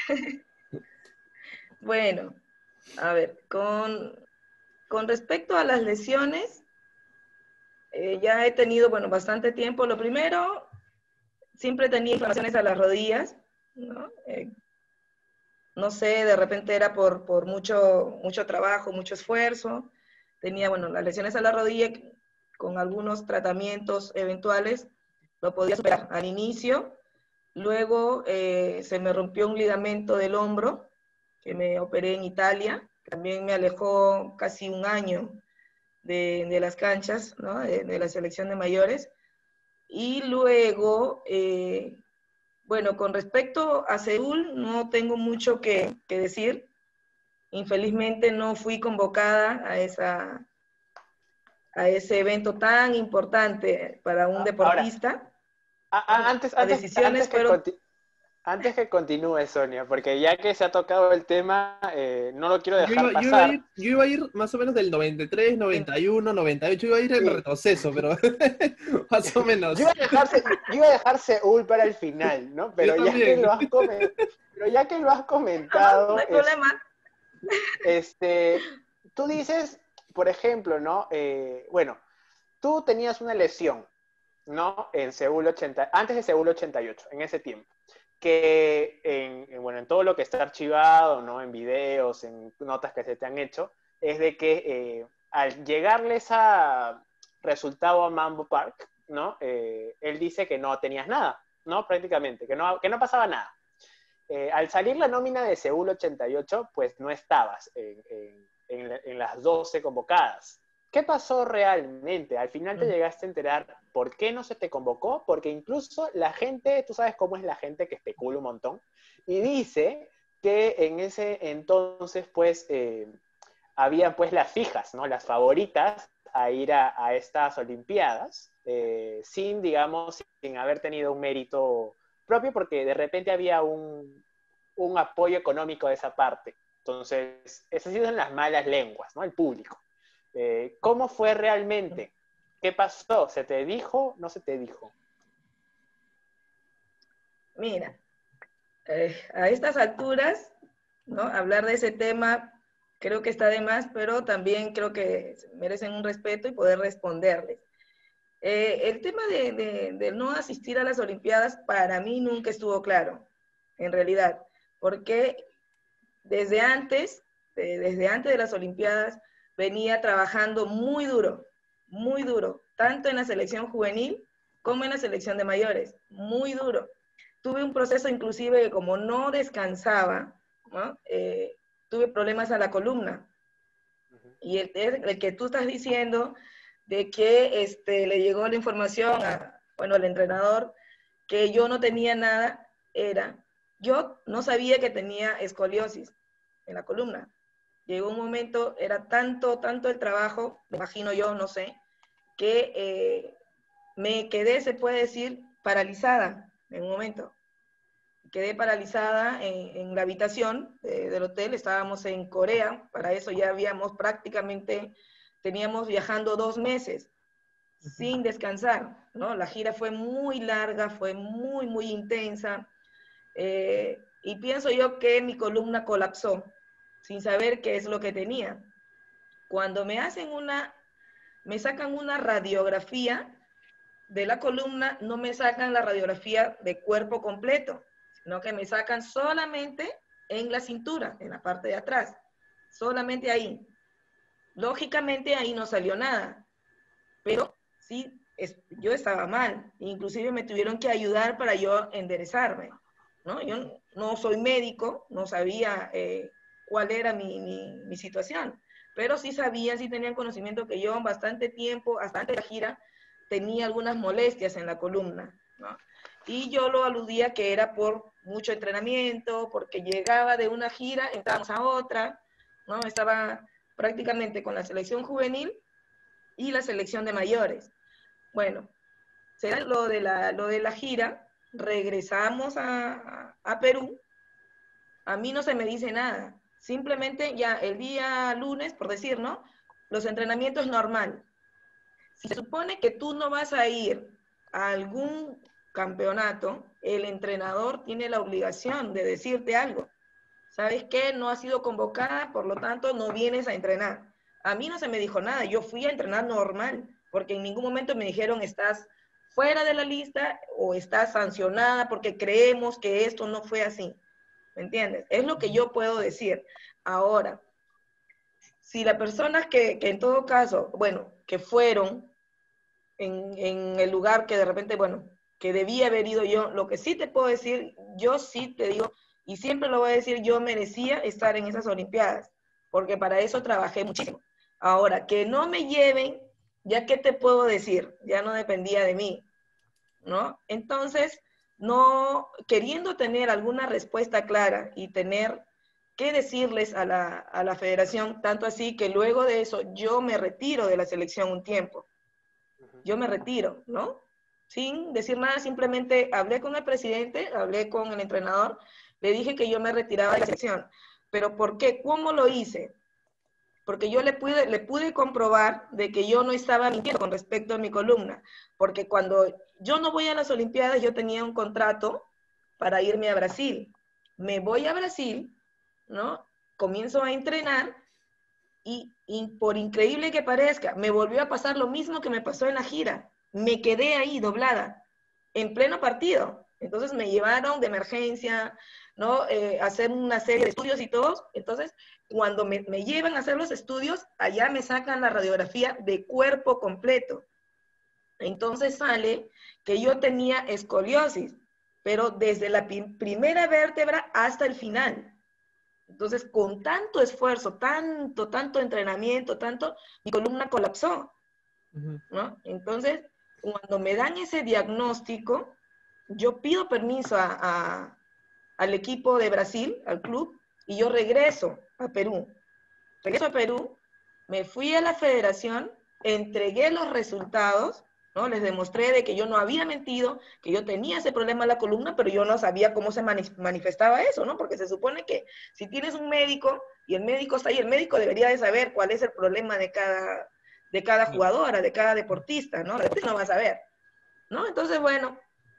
Bueno, a ver, con respecto a las lesiones, ya he tenido, bueno, bastante tiempo. Lo primero, siempre tenía inflamaciones a las rodillas, ¿no? No sé, de repente era por mucho trabajo, mucho esfuerzo. Tenía, bueno, las lesiones a la rodilla con algunos tratamientos eventuales, lo podía superar al inicio. Luego se me rompió un ligamento del hombro, que me operé en Italia. También me alejó casi un año de las canchas, ¿no? De la selección de mayores. Y luego, bueno, con respecto a Seúl, no tengo mucho que decir. Infelizmente no fui convocada a ese evento tan importante para un Ahora, deportista, ¿no? antes, Las antes, decisiones fueron... antes que continúe, Sonia, porque ya que se ha tocado el tema, no lo quiero Yo dejar iba, yo iba a pasar. ir, yo iba a ir más o menos del 93, 91, 98, iba a ir en Sí, retroceso, pero más o yo menos. iba a dejar Seúl para el final, ¿no? Yo también. Pero ya que lo has No comentado, hay problema. este, tú dices, por ejemplo, ¿no? Bueno, tú tenías una lesión, ¿no? En Seúl 80, antes de Seúl 88, en ese tiempo, que bueno, en todo lo que está archivado, ¿no? En videos, en notas que se te han hecho, es de que al llegarles a resultado a Mambo Park, ¿no? Él dice que no tenías nada, ¿no? Prácticamente, que no pasaba nada. Al salir la nómina de Seúl 88, pues no estabas en las 12 convocadas. ¿Qué pasó realmente? Al final te llegaste a enterar por qué no se te convocó, porque incluso la gente, tú sabes cómo es la gente que especula un montón, y dice que en ese entonces, pues, habían pues las fijas, ¿no? Las favoritas a ir a estas Olimpiadas, sin, digamos, sin haber tenido un mérito propio, porque de repente había un apoyo económico de esa parte. Entonces, esas sí son las malas lenguas, ¿no? El público. ¿Cómo fue realmente? ¿Qué pasó? ¿Se te dijo? ¿No se te dijo? Mira, a estas alturas, ¿no? Hablar de ese tema creo que está de más, pero también creo que merecen un respeto y poder responderles. El tema de no asistir a las Olimpiadas para mí nunca estuvo claro, en realidad, porque desde antes de las Olimpiadas, venía trabajando muy duro, tanto en la selección juvenil como en la selección de mayores, muy duro. Tuve un proceso inclusive que como no descansaba, ¿no? Tuve problemas a la columna. Y el que tú estás diciendo de que le llegó la información bueno, al entrenador que yo no tenía nada, yo no sabía que tenía escoliosis en la columna. Llegó un momento, era tanto el trabajo, me imagino yo, no sé, que me quedé, se puede decir, paralizada en un momento. Quedé paralizada en la habitación del hotel, estábamos en Corea, para eso ya habíamos prácticamente, teníamos viajando 2 meses sin descansar, ¿no? La gira fue muy larga, fue muy intensa, y pienso yo que mi columna colapsó, sin saber qué es lo que tenía. Cuando me sacan una radiografía de la columna, no me sacan la radiografía de cuerpo completo, sino que me sacan solamente en la cintura, en la parte de atrás, solamente ahí. Lógicamente ahí no salió nada, pero sí, yo estaba mal, inclusive me tuvieron que ayudar para yo enderezarme, ¿no? Yo no soy médico, no sabía cuál era mi situación. Pero sí sabían, sí tenían conocimiento que yo bastante tiempo, hasta antes de la gira, tenía algunas molestias en la columna, ¿no? Y yo lo aludía que era por mucho entrenamiento, porque llegaba de una gira, entrábamos a otra, ¿no? Estaba prácticamente con la selección juvenil y la selección de mayores. Bueno, será lo de la gira, regresamos a Perú, a mí no se me dice nada, simplemente ya el día lunes, por decir, ¿no? Los entrenamientos normal. Si se supone que tú no vas a ir a algún campeonato, el entrenador tiene la obligación de decirte algo. ¿Sabes qué? No has sido convocada, por lo tanto no vienes a entrenar. A mí no se me dijo nada, yo fui a entrenar normal, porque en ningún momento me dijeron estás fuera de la lista o estás sancionada porque creemos que esto no fue así. ¿Me entiendes? Es lo que yo puedo decir. Ahora, si las personas que en todo caso, bueno, que fueron en el lugar que de repente, bueno, que debía haber ido yo, lo que sí te puedo decir, yo sí te digo, y siempre lo voy a decir, yo merecía estar en esas Olimpiadas, porque para eso trabajé muchísimo. Ahora, que no me lleven, ya qué te puedo decir, ya no dependía de mí, ¿no? Entonces, no queriendo tener alguna respuesta clara y tener que decirles a la federación, tanto así que luego de eso yo me retiro de la selección un tiempo. Yo me retiro, ¿no? Sin decir nada, simplemente hablé con el presidente, hablé con el entrenador, le dije que yo me retiraba de la selección. ¿Pero por qué? ¿Cómo lo hice? Porque yo le pude comprobar de que yo no estaba mintiendo con respecto a mi columna, porque cuando yo no voy a las Olimpiadas, yo tenía un contrato para irme a Brasil. Me voy a Brasil, ¿no? Comienzo a entrenar y por increíble que parezca, me volvió a pasar lo mismo que me pasó en la gira. Me quedé ahí doblada, en pleno partido. Entonces me llevaron de emergencia, ¿no? Hacer una serie de estudios y todo. Entonces, cuando me llevan a hacer los estudios, allá me sacan la radiografía de cuerpo completo. Entonces sale que yo tenía escoliosis, pero desde la primera vértebra hasta el final. Entonces, con tanto esfuerzo, tanto entrenamiento, mi columna colapsó, ¿no? Entonces, cuando me dan ese diagnóstico, yo pido permiso al equipo de Brasil, al club, y yo regreso a Perú. Regreso a Perú, me fui a la federación, entregué los resultados, ¿no? Les demostré de que yo no había mentido, que yo tenía ese problema en la columna, pero yo no sabía cómo se manifestaba eso, ¿no? Porque se supone que si tienes un médico y el médico está ahí, el médico debería de saber cuál es el problema de cada jugadora, de cada deportista, ¿no? No va a saber, ¿no? Entonces, bueno,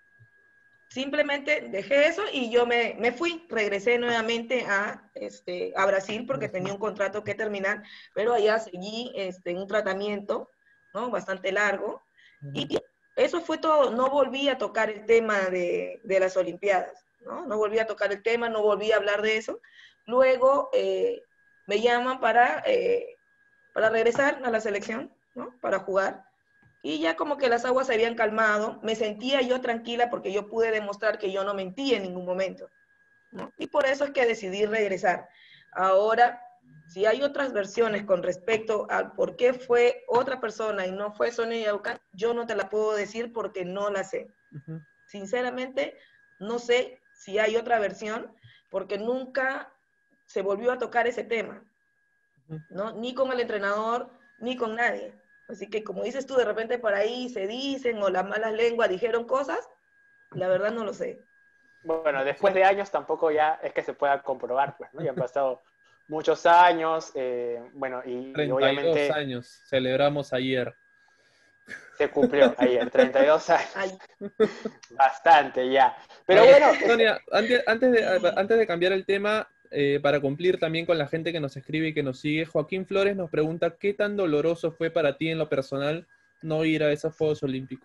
simplemente dejé eso y yo me fui, regresé nuevamente a Brasil porque tenía un contrato que terminar, pero allá seguí un tratamiento, ¿no? Bastante largo, y eso fue todo. No volví a tocar el tema de las Olimpiadas, ¿no? No volví a tocar el tema, no volví a hablar de eso. Luego me llaman para regresar a la selección, ¿no? Para jugar. Y ya como que las aguas se habían calmado, me sentía yo tranquila porque yo pude demostrar que yo no mentí en ningún momento, ¿no? Y por eso es que decidí regresar. Ahora, si hay otras versiones con respecto a por qué fue otra persona y no fue Sonia Yaucan, yo no te la puedo decir porque no la sé. Sinceramente, no sé si hay otra versión porque nunca se volvió a tocar ese tema, ¿no? Ni con el entrenador, ni con nadie. Así que como dices tú, de repente por ahí se dicen o las malas lenguas dijeron cosas, la verdad no lo sé. Bueno, después de años tampoco ya es que se pueda comprobar, pues, ¿no? Ya han pasado muchos años, bueno, y 32 obviamente... años, celebramos ayer. Se cumplió ayer, 32 años. Bastante ya. Pero bueno... Sonia, antes de cambiar el tema, para cumplir también con la gente que nos escribe y que nos sigue, Joaquín Flores nos pregunta, ¿qué tan doloroso fue para ti en lo personal no ir a esos Juegos Olímpicos?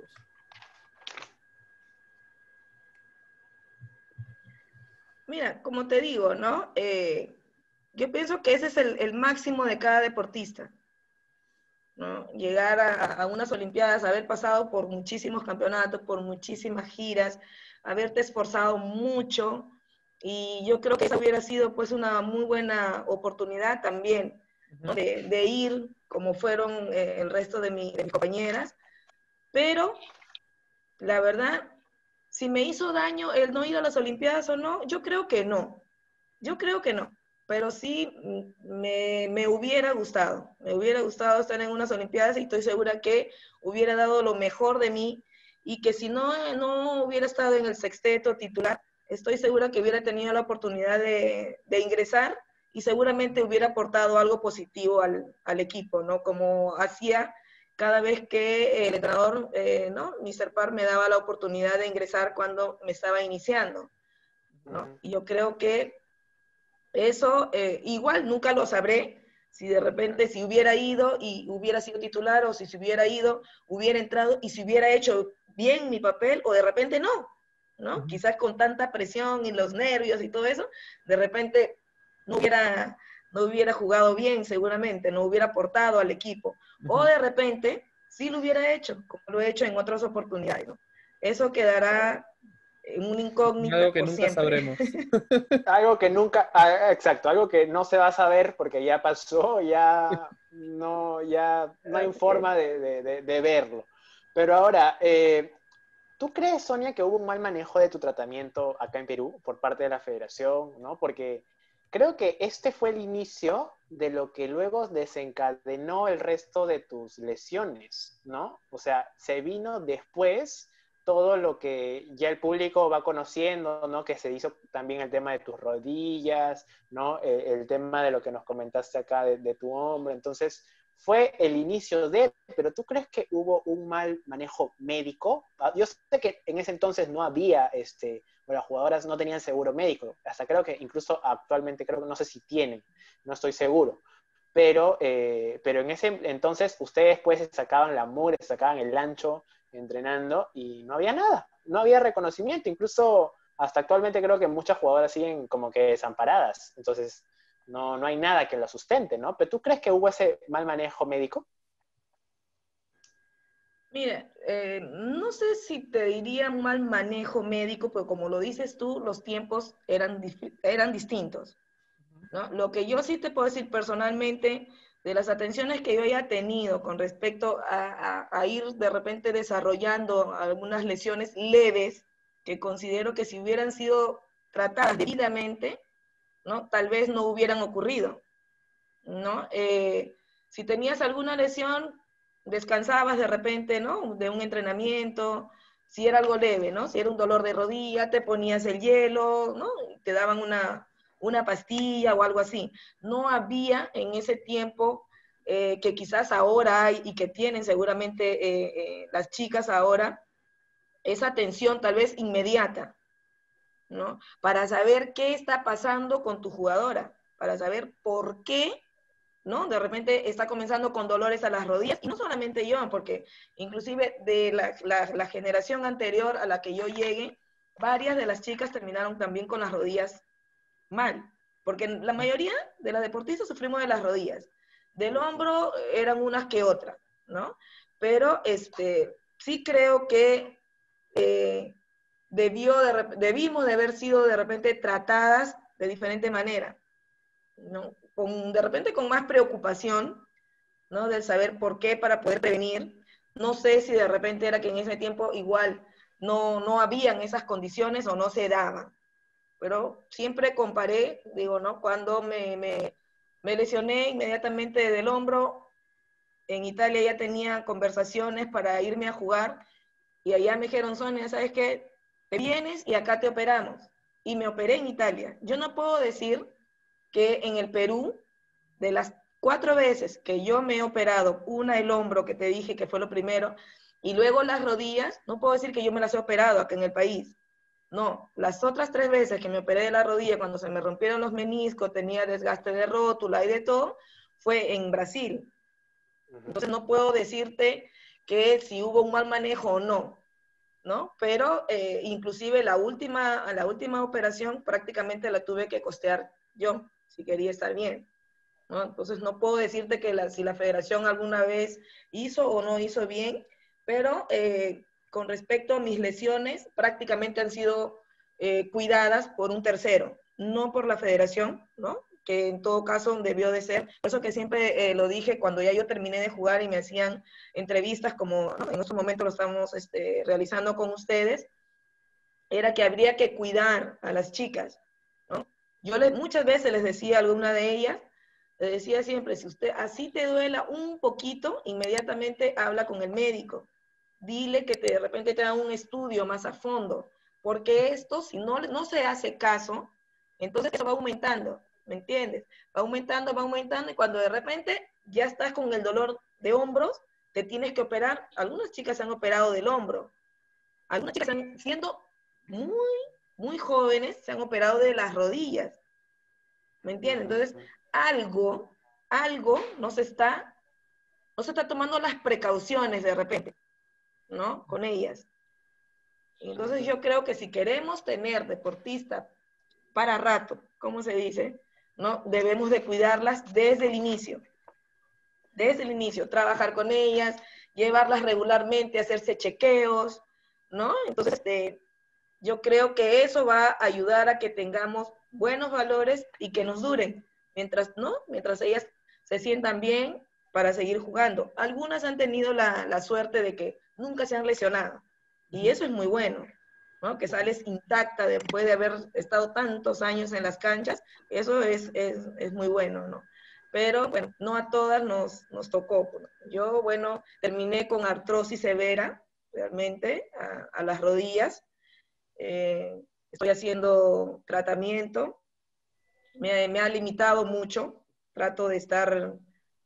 Mira, como te digo, ¿no? Yo pienso que ese es el máximo de cada deportista, ¿no? Llegar a unas Olimpiadas, haber pasado por muchísimos campeonatos, por muchísimas giras, haberte esforzado mucho, Y yo creo que esa hubiera sido pues una muy buena oportunidad también, ¿no? de ir como fueron el resto de mis compañeras, pero la verdad, si me hizo daño el no ir a las Olimpiadas o no, yo creo que no. Yo creo que no, pero sí me hubiera gustado estar en unas Olimpiadas y estoy segura que hubiera dado lo mejor de mí y que si no hubiera estado en el sexteto titular, estoy segura que hubiera tenido la oportunidad de ingresar y seguramente hubiera aportado algo positivo al equipo, ¿no? Como hacía cada vez que el entrenador, ¿no? Mr. Parr me daba la oportunidad de ingresar cuando me estaba iniciando, ¿no? Y yo creo que eso igual nunca lo sabré si de repente si hubiera ido y hubiera sido titular o si se hubiera ido, hubiera entrado y si hubiera hecho bien mi papel o de repente ¿no? Quizás con tanta presión y los nervios y todo eso, de repente no hubiera jugado bien seguramente, no hubiera aportado al equipo. O de repente sí lo hubiera hecho, como lo he hecho en otras oportunidades, ¿no? Eso quedará en una incógnita algo que por nunca siempre. sabremos. Algo que nunca, exacto, algo que no se va a saber porque ya pasó, ya no hay forma de verlo. Pero ahora, ¿tú crees, Sonia, que hubo un mal manejo de tu tratamiento acá en Perú por parte de la federación, ¿no? Porque creo que este fue el inicio de lo que luego desencadenó el resto de tus lesiones, ¿no? O sea, se vino después todo lo que ya el público va conociendo, ¿no? Que se hizo también el tema de tus rodillas, ¿no? El tema de lo que nos comentaste acá de tu hombro. Entonces, fue el inicio de, pero ¿tú crees que hubo un mal manejo médico? Yo sé que en ese entonces no había, las jugadoras no tenían seguro médico, hasta creo que incluso actualmente creo que no sé si tienen, no estoy seguro. Pero en ese entonces ustedes pues se sacaban la mugre, se sacaban el ancho entrenando y no había nada, no había reconocimiento, incluso hasta actualmente creo que muchas jugadoras siguen como que desamparadas, entonces no hay nada que lo sustente, ¿no? ¿Pero tú crees que hubo ese mal manejo médico? Mira, no sé si te diría un mal manejo médico, pero como lo dices tú, los tiempos eran distintos, ¿no? Lo que yo sí te puedo decir personalmente, de las atenciones que yo haya tenido con respecto a ir de repente desarrollando algunas lesiones leves, que considero que si hubieran sido tratadas debidamente, ¿no? Tal vez no hubieran ocurrido, ¿no? Si tenías alguna lesión, descansabas de repente, ¿no? De un entrenamiento, si era algo leve, ¿no? Si era un dolor de rodilla, te ponías el hielo, ¿no? Te daban una pastilla o algo así. No había en ese tiempo que quizás ahora hay y que tienen seguramente las chicas ahora, esa atención tal vez inmediata, ¿no? Para saber qué está pasando con tu jugadora, para saber por qué, ¿no? De repente está comenzando con dolores a las rodillas, y no solamente yo, porque inclusive de la generación anterior a la que yo llegué, varias de las chicas terminaron también con las rodillas mal, porque la mayoría de las deportistas sufrimos de las rodillas, del hombro eran unas que otras, ¿no? Pero sí creo que debimos de haber sido de repente tratadas de diferente manera, ¿no? De repente con más preocupación, ¿no? Del saber por qué para poder prevenir. No sé si de repente era que en ese tiempo igual no habían esas condiciones o no se daban. Pero siempre comparé, digo, ¿no? Cuando me lesioné inmediatamente del hombro, en Italia ya tenía conversaciones para irme a jugar y allá me dijeron, Sonia, ¿sabes qué? Te vienes y acá te operamos. Y me operé en Italia. Yo no puedo decir que en el Perú, de las 4 veces que yo me he operado, una el hombro, que te dije que fue lo primero, y luego las rodillas, no puedo decir que yo me las he operado acá en el país. No, las otras 3 veces que me operé de la rodilla, cuando se me rompieron los meniscos, tenía desgaste de rótula y de todo, fue en Brasil. Entonces no puedo decirte que si hubo un mal manejo o no, ¿no? Pero inclusive la última operación prácticamente la tuve que costear yo, si quería estar bien, ¿no? Entonces no puedo decirte que si la federación alguna vez hizo o no hizo bien, pero con respecto a mis lesiones, prácticamente han sido cuidadas por un tercero, no por la federación, ¿no? Que en todo caso debió de ser. Por eso que siempre lo dije cuando ya yo terminé de jugar y me hacían entrevistas como, ¿no?, en estos momentos lo estamos realizando con ustedes, era que habría que cuidar a las chicas, ¿no? Yo muchas veces les decía a alguna de ellas, les decía siempre, si usted así te duela un poquito, inmediatamente habla con el médico. Dile que de repente te haga un estudio más a fondo, porque esto, si no se hace caso, entonces eso va aumentando, ¿me entiendes? Va aumentando, y cuando de repente ya estás con el dolor de hombros, te tienes que operar. Algunas chicas se han operado del hombro, algunas chicas siendo muy, muy jóvenes, se han operado de las rodillas, ¿me entiendes? Entonces, algo no se está tomando las precauciones de repente, ¿no? Con ellas. Entonces yo creo que si queremos tener deportistas para rato, ¿cómo se dice?, ¿no? Debemos de cuidarlas desde el inicio, trabajar con ellas, llevarlas regularmente, hacerse chequeos, ¿no? Entonces, yo creo que eso va a ayudar a que tengamos buenos valores y que nos duren, mientras ellas se sientan bien para seguir jugando. Algunas han tenido la suerte de que nunca se han lesionado, y eso es muy bueno, ¿no? Que sales intacta después de haber estado tantos años en las canchas, eso es muy bueno, ¿no? Pero, bueno, no a todas nos tocó. Yo, bueno, terminé con artrosis severa, realmente, a las rodillas. Estoy haciendo tratamiento, me ha limitado mucho, trato de estar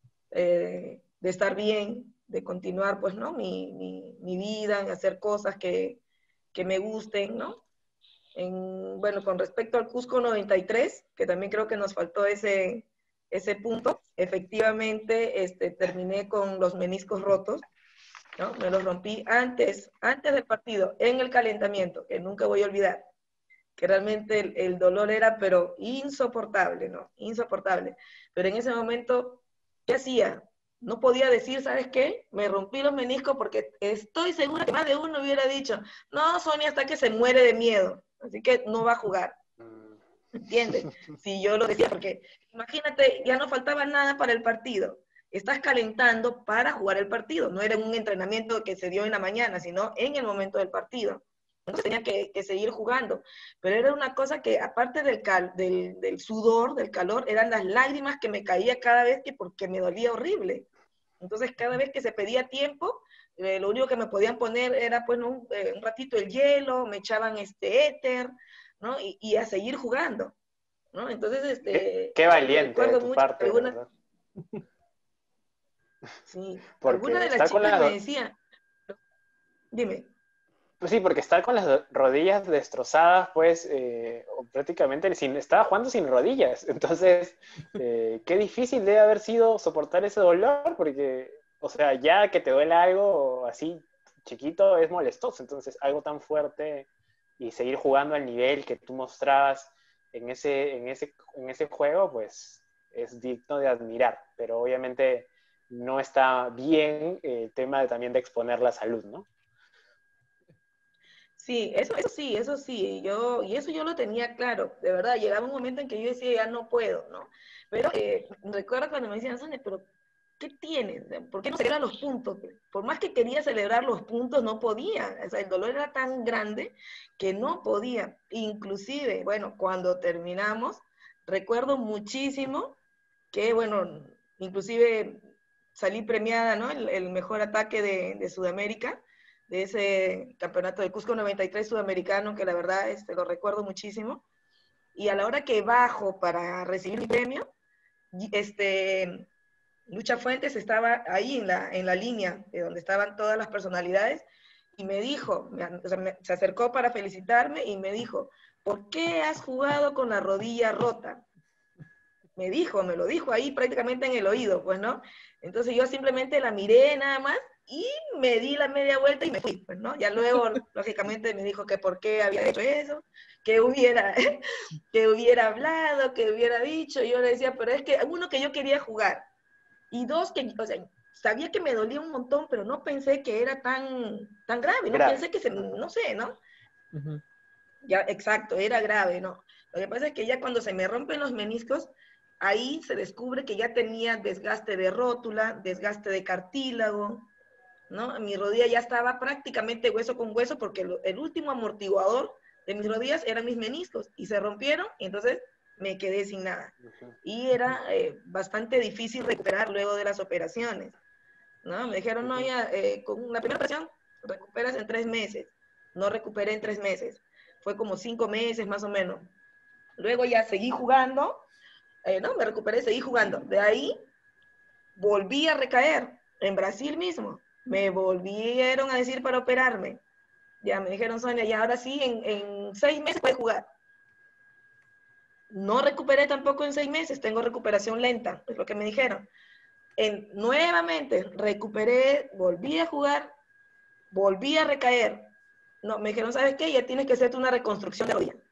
bien, de continuar, pues, ¿no?, mi vida, en hacer cosas que me gusten, ¿no? Bueno, con respecto al Cusco 93, que también creo que nos faltó ese punto, efectivamente terminé con los meniscos rotos, ¿no? Me los rompí antes del partido, en el calentamiento, que nunca voy a olvidar, que realmente el dolor era, pero insoportable, ¿no? Insoportable. Pero en ese momento, ¿qué hacía? No podía decir, ¿sabes qué? Me rompí los meniscos, porque estoy segura que más de uno hubiera dicho, no, Sonia hasta que se muere de miedo, así que no va a jugar. ¿Entiendes? Si yo lo decía, porque imagínate, ya no faltaba nada para el partido. Estás calentando para jugar el partido. No era un entrenamiento que se dio en la mañana, sino en el momento del partido. Entonces tenía que seguir jugando. Pero era una cosa que, aparte del sudor, del calor, eran las lágrimas que me caía cada vez porque me dolía horrible. Entonces, cada vez que se pedía tiempo, lo único que me podían poner era, pues, un ratito el hielo, me echaban éter, ¿no? Y a seguir jugando, ¿no? Entonces, qué valiente de tu parte, ¿verdad? Sí, porque alguna de las chicas me decía, dime. Pues sí, porque estar con las rodillas destrozadas, pues, prácticamente estaba jugando sin rodillas. Entonces, qué difícil debe haber sido soportar ese dolor, porque, o sea, ya que te duele algo así chiquito es molestoso. Entonces, algo tan fuerte y seguir jugando al nivel que tú mostrabas en ese juego, pues, es digno de admirar. Pero obviamente no está bien el tema también de exponer la salud, ¿no? Sí, eso sí, y eso yo lo tenía claro, de verdad, llegaba un momento en que yo decía, ya no puedo, ¿no? Pero recuerdo cuando me decían, Sonia, pero ¿qué tienes? ¿Por qué no celebras los puntos? Por más que quería celebrar los puntos, no podía, o sea, el dolor era tan grande que no podía. Inclusive, bueno, cuando terminamos, recuerdo muchísimo que, bueno, inclusive salí premiada, ¿no? El mejor ataque de Sudamérica, de ese campeonato de Cusco 93 sudamericano, que la verdad lo recuerdo muchísimo. Y a la hora que bajo para recibir mi premio, Lucha Fuentes estaba ahí en la línea de donde estaban todas las personalidades, y me dijo, se acercó para felicitarme y me dijo, ¿por qué has jugado con la rodilla rota? Me lo dijo ahí prácticamente en el oído, pues, ¿no? Entonces yo simplemente la miré nada más y me di la media vuelta y me fui, pues, ¿no? Ya luego, lógicamente, me dijo que por qué había hecho eso, que hubiera hablado, que hubiera dicho. Yo le decía, pero es que uno, que yo quería jugar, y dos, que, o sea, sabía que me dolía un montón, pero no pensé que era tan grave, no pensé que no sé, ¿no? Ya, exacto, era grave, ¿no? Lo que pasa es que ya cuando se me rompen los meniscos, ahí se descubre que ya tenía desgaste de rótula, desgaste de cartílago, ¿no? Mi rodilla ya estaba prácticamente hueso con hueso porque el último amortiguador de mis rodillas eran mis meniscos y se rompieron y entonces me quedé sin nada. Y era bastante difícil recuperar luego de las operaciones, ¿no? Me dijeron, no, ya, con la primera operación recuperas en 3 meses. No recuperé en 3 meses. Fue como 5 meses más o menos. Luego ya seguí jugando, no, me recuperé, seguí jugando. De ahí volví a recaer en Brasil mismo. Me volvieron a decir para operarme. Ya me dijeron, Sonia, ya ahora sí, en 6 meses puedes jugar. No recuperé tampoco en 6 meses, tengo recuperación lenta, es lo que me dijeron. Nuevamente recuperé, volví a jugar, volví a recaer. No, me dijeron, ¿sabes qué? Ya tienes que hacerte una reconstrucción de rodilla.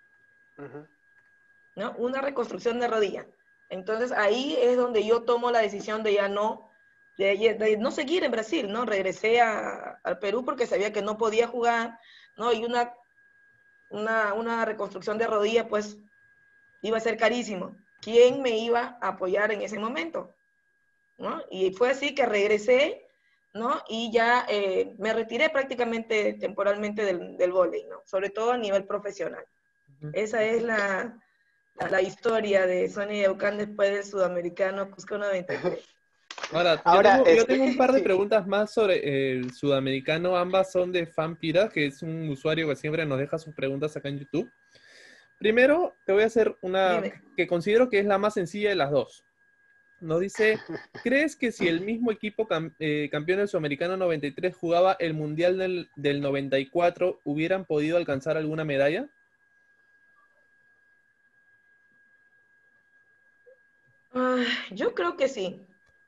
¿No? Una reconstrucción de rodilla. Entonces ahí es donde yo tomo la decisión de ya no, de no seguir en Brasil, ¿no? Regresé al Perú porque sabía que no podía jugar, ¿no? Y una reconstrucción de rodilla, pues, iba a ser carísimo. ¿Quién me iba a apoyar en ese momento? ¿No? Y fue así que regresé, ¿no? Y ya me retiré prácticamente temporalmente del vóley, ¿no? Sobre todo a nivel profesional. Esa es la historia de Sonia Yaucán después del sudamericano Cusco 93. Ahora, yo tengo un par de preguntas más sobre el sudamericano. Ambas son de Fanpira, que es un usuario que siempre nos deja sus preguntas acá en YouTube. Primero, te voy a hacer una que considero que es la más sencilla de las dos. Nos dice, ¿crees que si el mismo equipo campeón del Sudamericano 93 jugaba el Mundial del 94, hubieran podido alcanzar alguna medalla? Yo creo que sí.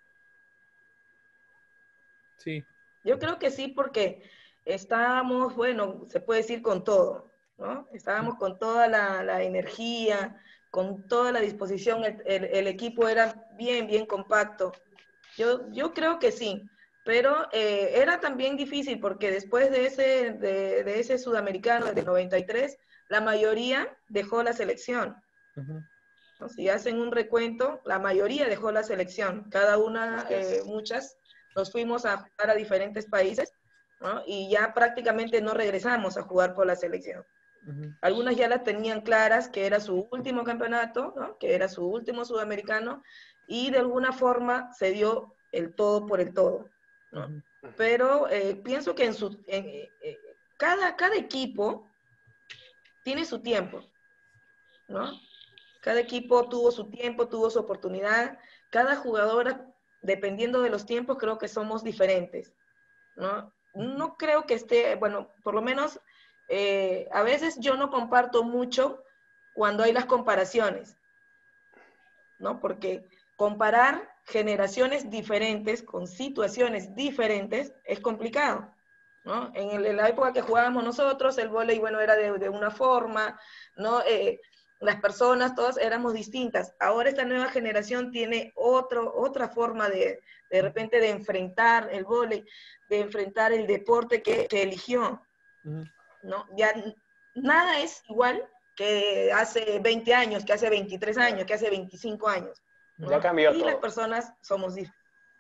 Sí. Yo creo que sí porque estábamos, bueno, se puede decir con todo, ¿no? Estábamos con toda la energía, con toda la disposición, el equipo era bien compacto. Yo creo que sí, pero era también difícil porque después de ese sudamericano del 93, la mayoría dejó la selección. ¿No? Si hacen un recuento, la mayoría dejó la selección, cada una, muchas, nos fuimos a jugar a diferentes países, ¿no? Y ya prácticamente no regresamos a jugar por la selección. Algunas ya las tenían claras que era su último campeonato, ¿no? Que era su último sudamericano, y de alguna forma se dio el todo por el todo, ¿no? Pero pienso que cada equipo tiene su tiempo, ¿no? Cada equipo tuvo su tiempo, tuvo su oportunidad. Cada jugadora, dependiendo de los tiempos, creo que somos diferentes, ¿no? No creo que esté, bueno, por lo menos a veces yo no comparto mucho cuando hay las comparaciones, ¿no? Porque comparar generaciones diferentes con situaciones diferentes es complicado, ¿no? En la época que jugábamos nosotros, el vóley, bueno, era de una forma, ¿no? Las personas, todas éramos distintas. Ahora esta nueva generación tiene otra forma de repente de enfrentar el vóley, de enfrentar el deporte que eligió, ¿no? Ya nada es igual que hace 20 años, que hace 23 años, que hace 25 años, ¿no? Ya cambió y todo. Las personas somos diferentes.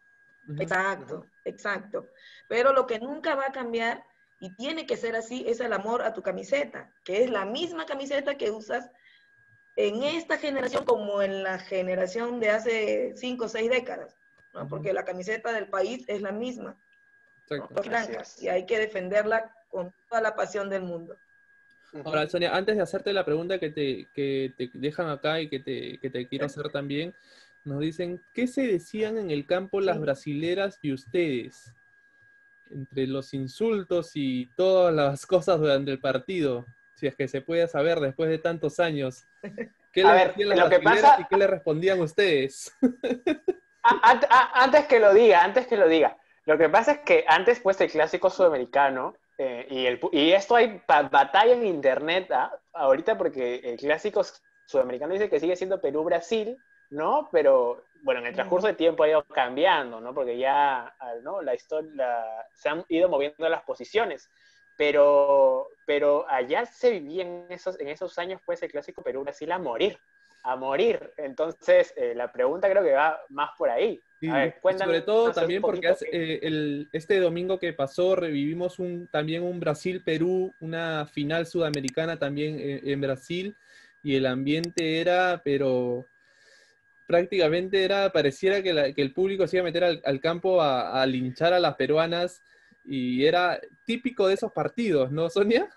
Exacto. Pero lo que nunca va a cambiar, y tiene que ser así, es el amor a tu camiseta, que es la misma camiseta que usas en esta generación como en la generación de hace 5 o 6 décadas, ¿no? Porque la camiseta del país es la misma, ¿no? Blanca, y hay que defenderla con toda la pasión del mundo. Ahora, Sonia, antes de hacerte la pregunta que te dejan acá y que te quiero hacer también, nos dicen, ¿qué se decían en el campo las brasileras y ustedes? Entre los insultos y todas las cosas durante el partido, si es que se puede saber después de tantos años. ¿Qué les decían las brasileras y qué les respondían ustedes? Antes que lo diga. Lo que pasa es que antes, pues, el clásico sudamericano, y esto hay batalla en internet ahorita porque el clásico sudamericano dice que sigue siendo Perú-Brasil, ¿no? Pero, bueno, en el transcurso de tiempo ha ido cambiando, ¿no? Porque ya, ¿no? La historia, se han ido moviendo las posiciones. pero allá se vivía en esos años, pues, el clásico Perú-Brasil a morir, a morir. Entonces, la pregunta creo que va más por ahí. Sí, A ver, y sobre cuéntanos todo un también porque poquito. este domingo que pasó revivimos también un Brasil-Perú, una final sudamericana también en Brasil, y el ambiente era, pero prácticamente pareciera que el público se iba a meter al campo a linchar a las peruanas, y era típico de esos partidos, ¿no, Sonia?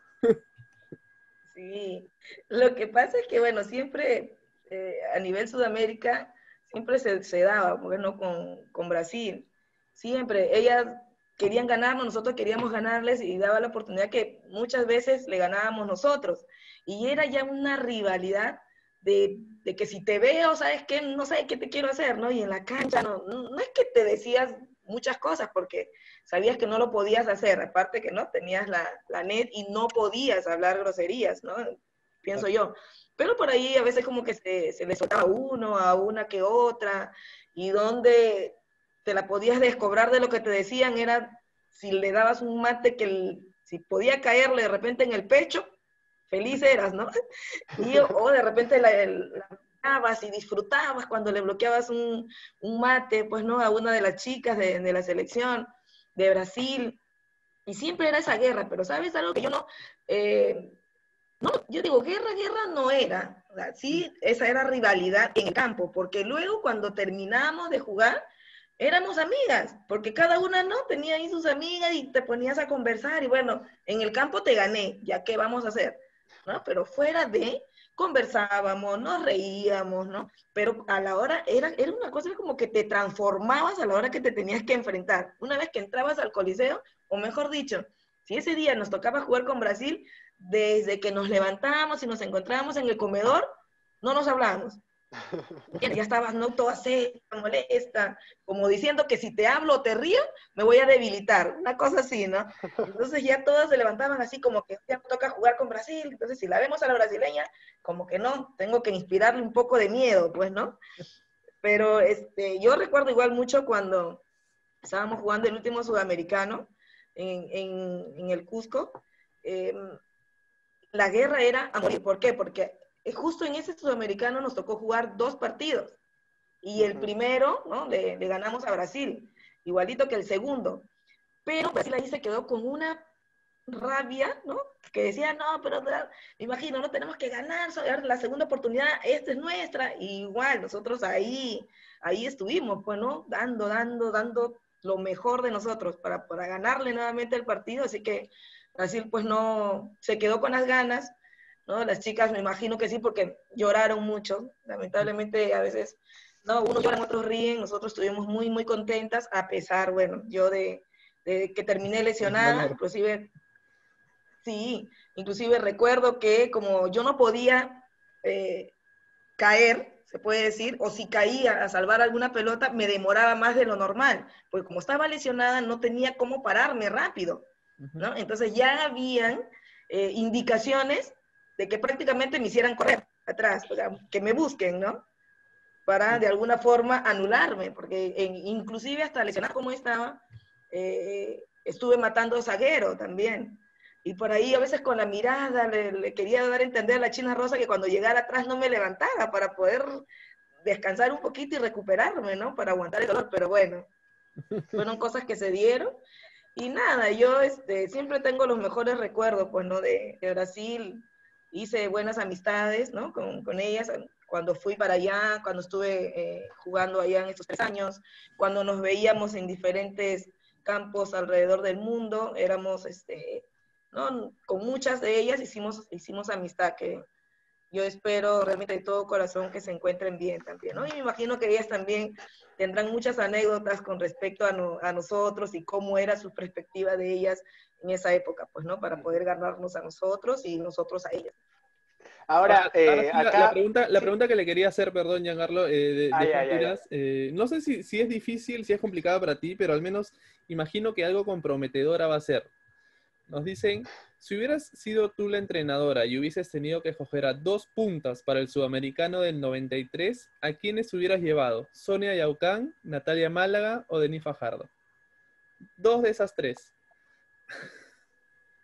Sí, lo que pasa es que, bueno, siempre a nivel Sudamérica, siempre se daba, bueno, con Brasil. Siempre, ellas querían ganarnos, nosotros queríamos ganarles y daba la oportunidad que muchas veces le ganábamos nosotros. Y era ya una rivalidad de que si te veo, ¿sabes qué? No sé qué te quiero hacer, ¿no? Y en la cancha no es que te decías muchas cosas, porque sabías que no lo podías hacer, aparte que no tenías la net y no podías hablar groserías, ¿no? Pienso yo. Pero por ahí a veces como que se le soltaba uno a una que otra, y donde te la podías descobrar de lo que te decían era si le dabas un mate si podía caerle de repente en el pecho, feliz eras, ¿no? O de repente la y disfrutabas cuando le bloqueabas un mate, pues, ¿no? A una de las chicas de la selección de Brasil. Y siempre era esa guerra, pero ¿sabes algo que yo no, yo digo, guerra no era. O sea, sí, esa era rivalidad en el campo, porque luego cuando terminábamos de jugar, éramos amigas, porque cada una no tenía ahí sus amigas y te ponías a conversar y bueno, en el campo te gané, ya qué vamos a hacer, ¿no? Pero fuera de, conversábamos, nos reíamos, ¿no? Pero a la hora, era una cosa como que te transformabas a la hora que te tenías que enfrentar. Una vez que entrabas al Coliseo, o mejor dicho, si ese día nos tocaba jugar con Brasil, desde que nos levantábamos y nos encontrábamos en el comedor, no nos hablábamos. Ya estabas, no, toda seca, molesta, como diciendo que si te hablo o te río, me voy a debilitar, una cosa así, ¿no? Entonces ya todas se levantaban así como que ya me toca jugar con Brasil, entonces si la vemos a la brasileña, como que no, tengo que inspirarle un poco de miedo, pues, ¿no? Pero yo recuerdo igual mucho cuando estábamos jugando el último sudamericano en el Cusco, la guerra era a morir. ¿Por qué? Porque justo en ese sudamericano nos tocó jugar 2 partidos. Y el primero, ¿no? Le ganamos a Brasil, igualito que el segundo. Pero Brasil ahí se quedó con una rabia, ¿no? Que decía, no, pero me imagino, no tenemos que ganar, la segunda oportunidad, esta es nuestra. Y igual, nosotros ahí estuvimos, pues, ¿no? Dando lo mejor de nosotros para ganarle nuevamente el partido. Así que Brasil, pues, no se quedó con las ganas, ¿no? Las chicas, me imagino que sí, porque lloraron mucho. Lamentablemente, a veces, no, unos lloran, otros ríen. Nosotros estuvimos muy, muy contentas, a pesar, bueno, yo de que terminé lesionada, inclusive, sí, inclusive recuerdo que como yo no podía caer, se puede decir, o si caía a salvar alguna pelota, me demoraba más de lo normal, porque como estaba lesionada no tenía cómo pararme rápido, ¿no? Entonces ya habían indicaciones de que prácticamente me hicieran correr atrás, o sea, que me busquen, ¿no? Para de alguna forma anularme, porque inclusive hasta lesionada como estaba, estuve matando a zaguero también. Y por ahí a veces con la mirada le quería dar a entender a la China Rosa que cuando llegara atrás no me levantara para poder descansar un poquito y recuperarme, ¿no? Para aguantar el dolor, pero bueno, fueron cosas que se dieron. Y nada, yo siempre tengo los mejores recuerdos, pues, ¿no? De Brasil, hice buenas amistades, ¿no? Con ellas, cuando fui para allá, cuando estuve jugando allá en estos 3 años, cuando nos veíamos en diferentes campos alrededor del mundo, éramos, ¿no? Con muchas de ellas hicimos amistad, que yo espero realmente de todo corazón que se encuentren bien también, ¿no? Y me imagino que ellas también tendrán muchas anécdotas con respecto a nosotros y cómo era su perspectiva de ellas en esa época, pues, ¿no? Para poder ganarnos a nosotros y nosotros a ellas. Ahora, Ahora sí, acá... la pregunta que le quería hacer, perdón, Giancarlo, de Honduras, no sé si es difícil, si es complicado para ti, pero al menos imagino que algo comprometedora va a ser. Nos dicen, si hubieras sido tú la entrenadora y hubieses tenido que escoger a 2 puntas para el sudamericano del 93, ¿a quiénes hubieras llevado? ¿Sonia Yaucán, Natalia Málaga o Denis Fajardo? 2 de esas 3.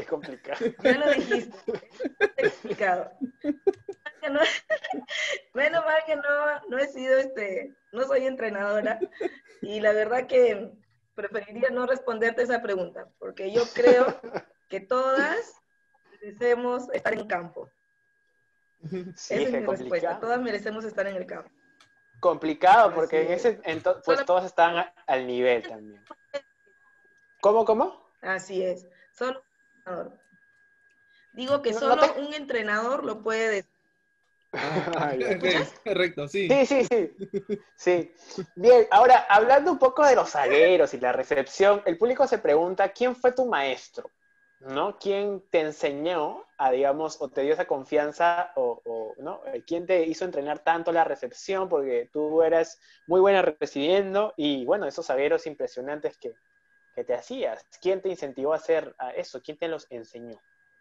Qué complicado. Ya lo dijiste, es complicado. No, menos mal que no he sido, no soy entrenadora, y la verdad que preferiría no responderte esa pregunta, porque yo creo que todas merecemos estar en campo. Sí, Esa es es que mi respuesta, complicado. todas merecemos estar en el campo. Complicado, Así porque en es. pues Solo, todos están al nivel también. ¿Cómo? así es, solo un entrenador. Digo que No, no te... solo un entrenador lo puede decir. Ah, Ya. ¿Me escuchas? correcto, sí. Sí. Bien, ahora, hablando un poco de los zagueros y la recepción, el público se pregunta, ¿quién fue tu maestro? ¿No? ¿Quién te enseñó a, digamos, o te dio esa confianza, ¿no? ¿Quién te hizo entrenar tanto la recepción? Porque tú eras muy buena recibiendo y, bueno, esos zagueros impresionantes que te hacías. ¿Quién te incentivó a hacer eso? ¿Quién te los enseñó?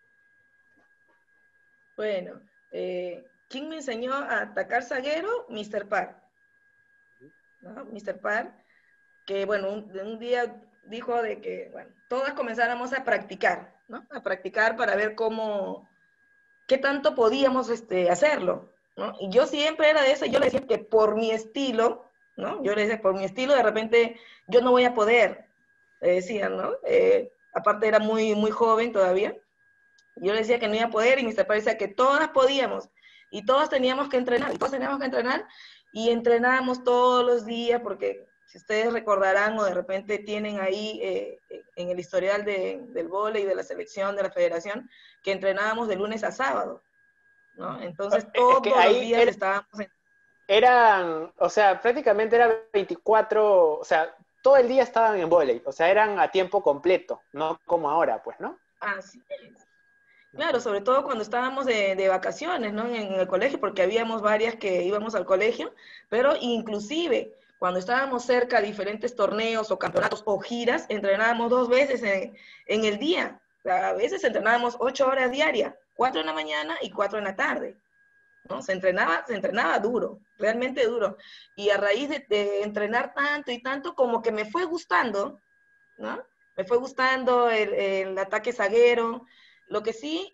Bueno, ¿quién me enseñó a atacar zaguero? Mr. Parr, ¿no? Mr. Parr, que bueno, un día dijo de que, bueno, todas comenzáramos a practicar, ¿no? A practicar para ver qué tanto podíamos hacerlo, ¿no? Y yo siempre era de esa, yo le decía que por mi estilo, ¿no? Yo le decía, por mi estilo, de repente, yo no voy a poder, le decía, ¿no? Aparte era muy, muy joven todavía, yo le decía que no iba a poder, y Mr. Parr decía que todas podíamos, y todas teníamos que entrenar, y todos teníamos que entrenar, y entrenábamos todos los días, porque si ustedes recordarán, o de repente tienen ahí en el historial del vóley, de la selección, de la federación, que entrenábamos de lunes a sábado, ¿no? Entonces Es que todos los ahí días estábamos eran, o sea, prácticamente era 24, o sea, todo el día estaban en vóley, o sea, eran a tiempo completo, no como ahora, pues, ¿no? así es. Claro, sobre todo cuando estábamos de vacaciones, ¿no? En el colegio, porque habíamos varias que íbamos al colegio, pero inclusive cuando estábamos cerca de diferentes torneos o campeonatos o giras, entrenábamos 2 veces en el día. A veces entrenábamos 8 horas diarias, 4 en la mañana y 4 en la tarde, ¿no? Se entrenaba duro, realmente duro. Y a raíz de entrenar tanto y tanto, como que me fue gustando, ¿no? Me fue gustando el ataque zaguero. Lo que sí,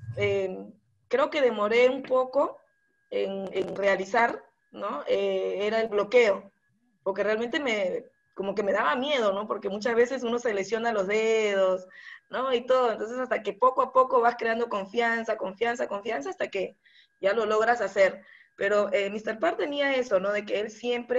creo que demoré un poco en realizar, ¿no? Era el bloqueo, porque realmente como que me daba miedo, ¿no? Porque muchas veces uno se lesiona los dedos, ¿no? Y todo. Entonces, hasta que poco a poco vas creando confianza, hasta que ya lo logras hacer. Pero Mr. Parr tenía eso, ¿no? De que él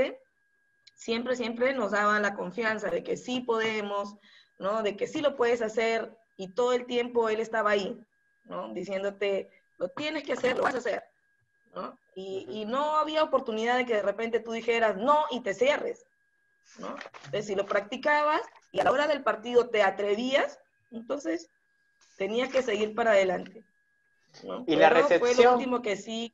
siempre nos daba la confianza de que sí podemos, ¿no? De que sí lo puedes hacer, y todo el tiempo él estaba ahí, ¿no? Diciéndote, lo tienes que hacer, lo vas a hacer, ¿no? Y no había oportunidad de que de repente tú dijeras no y te cierres, ¿no? Entonces, si lo practicabas y a la hora del partido te atrevías, entonces tenías que seguir para adelante, ¿no? Y la Pero fue lo recepción, último que sí.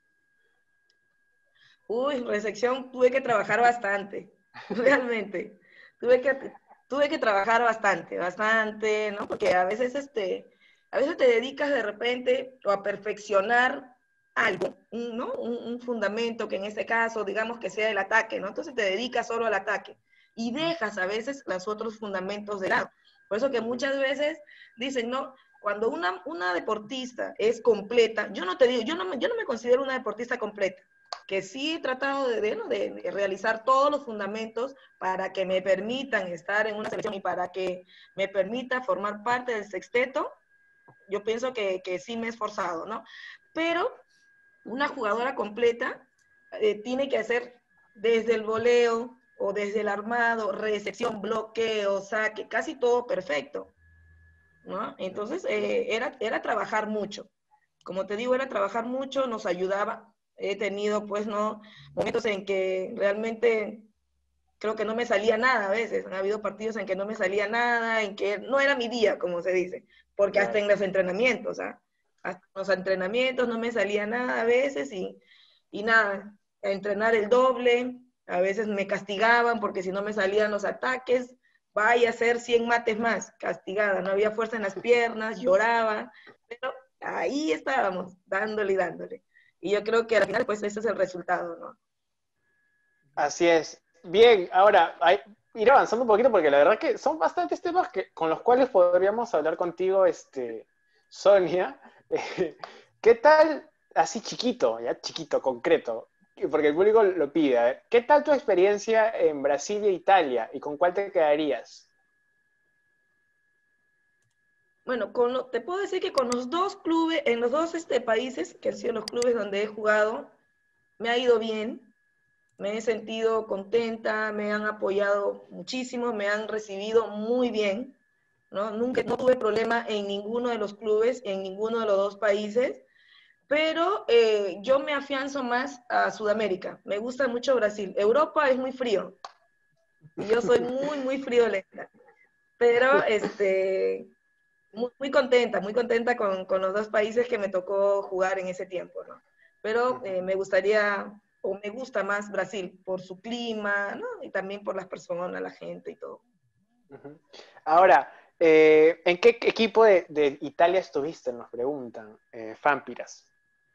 Uy, recepción tuve que trabajar bastante, realmente. Tuve que, tuve que trabajar bastante, ¿no? Porque a veces te dedicas de repente o a perfeccionar algo, ¿no? Un fundamento que en este caso, digamos que sea el ataque, ¿no? Entonces te dedicas solo al ataque y dejas a veces los otros fundamentos de lado. Por eso que muchas veces dicen, no, cuando una deportista es completa, yo no te digo, yo no me considero una deportista completa, que sí he tratado de realizar todos los fundamentos para que me permitan estar en una selección y para que me permita formar parte del sexteto. Yo pienso que sí me he esforzado, ¿no? Pero una jugadora completa tiene que hacer desde el voleo o desde el armado, recepción, bloqueo, saque, casi todo perfecto, ¿no? Entonces era trabajar mucho. Como te digo, era trabajar mucho, nos ayudaba. He tenido, pues, no, momentos en que realmente creo que no me salía nada a veces. Han habido partidos en que no me salía nada, en que no era mi día, como se dice, porque hasta claro. en los entrenamientos, ¿ah? Hasta en los entrenamientos no me salía nada a veces, y nada, a entrenar el doble, a veces me castigaban porque si no me salían los ataques, vaya a hacer 100 mates más, castigada, no había fuerza en las piernas, lloraba, pero ahí estábamos, dándole y dándole. Y yo creo que al final, pues ese es el resultado, ¿no? Así es. Bien, ahora, ir avanzando un poquito porque la verdad que son bastantes temas con los cuales podríamos hablar contigo, Sonia. ¿Qué tal, así chiquito, ya chiquito, concreto, porque el público lo pide, a ver, ¿qué tal tu experiencia en Brasil e Italia y con cuál te quedarías? Bueno, te puedo decir que con los dos clubes, en los dos países, que han sido los clubes donde he jugado, me ha ido bien, me he sentido contenta, me han apoyado muchísimo, me han recibido muy bien, ¿no? Nunca, no tuve problema en ninguno de los clubes, en ninguno de los dos países, pero yo me afianzo más a Sudamérica, me gusta mucho Brasil. Europa es muy frío, y yo soy muy, muy friolenta, pero muy contenta con los dos países que me tocó jugar en ese tiempo, ¿no? Pero me gustaría, o me gusta más Brasil, por su clima, ¿no? Y también por las personas, la gente y todo. Ahora, ¿en qué equipo de Italia estuviste? Nos preguntan, Fampiras.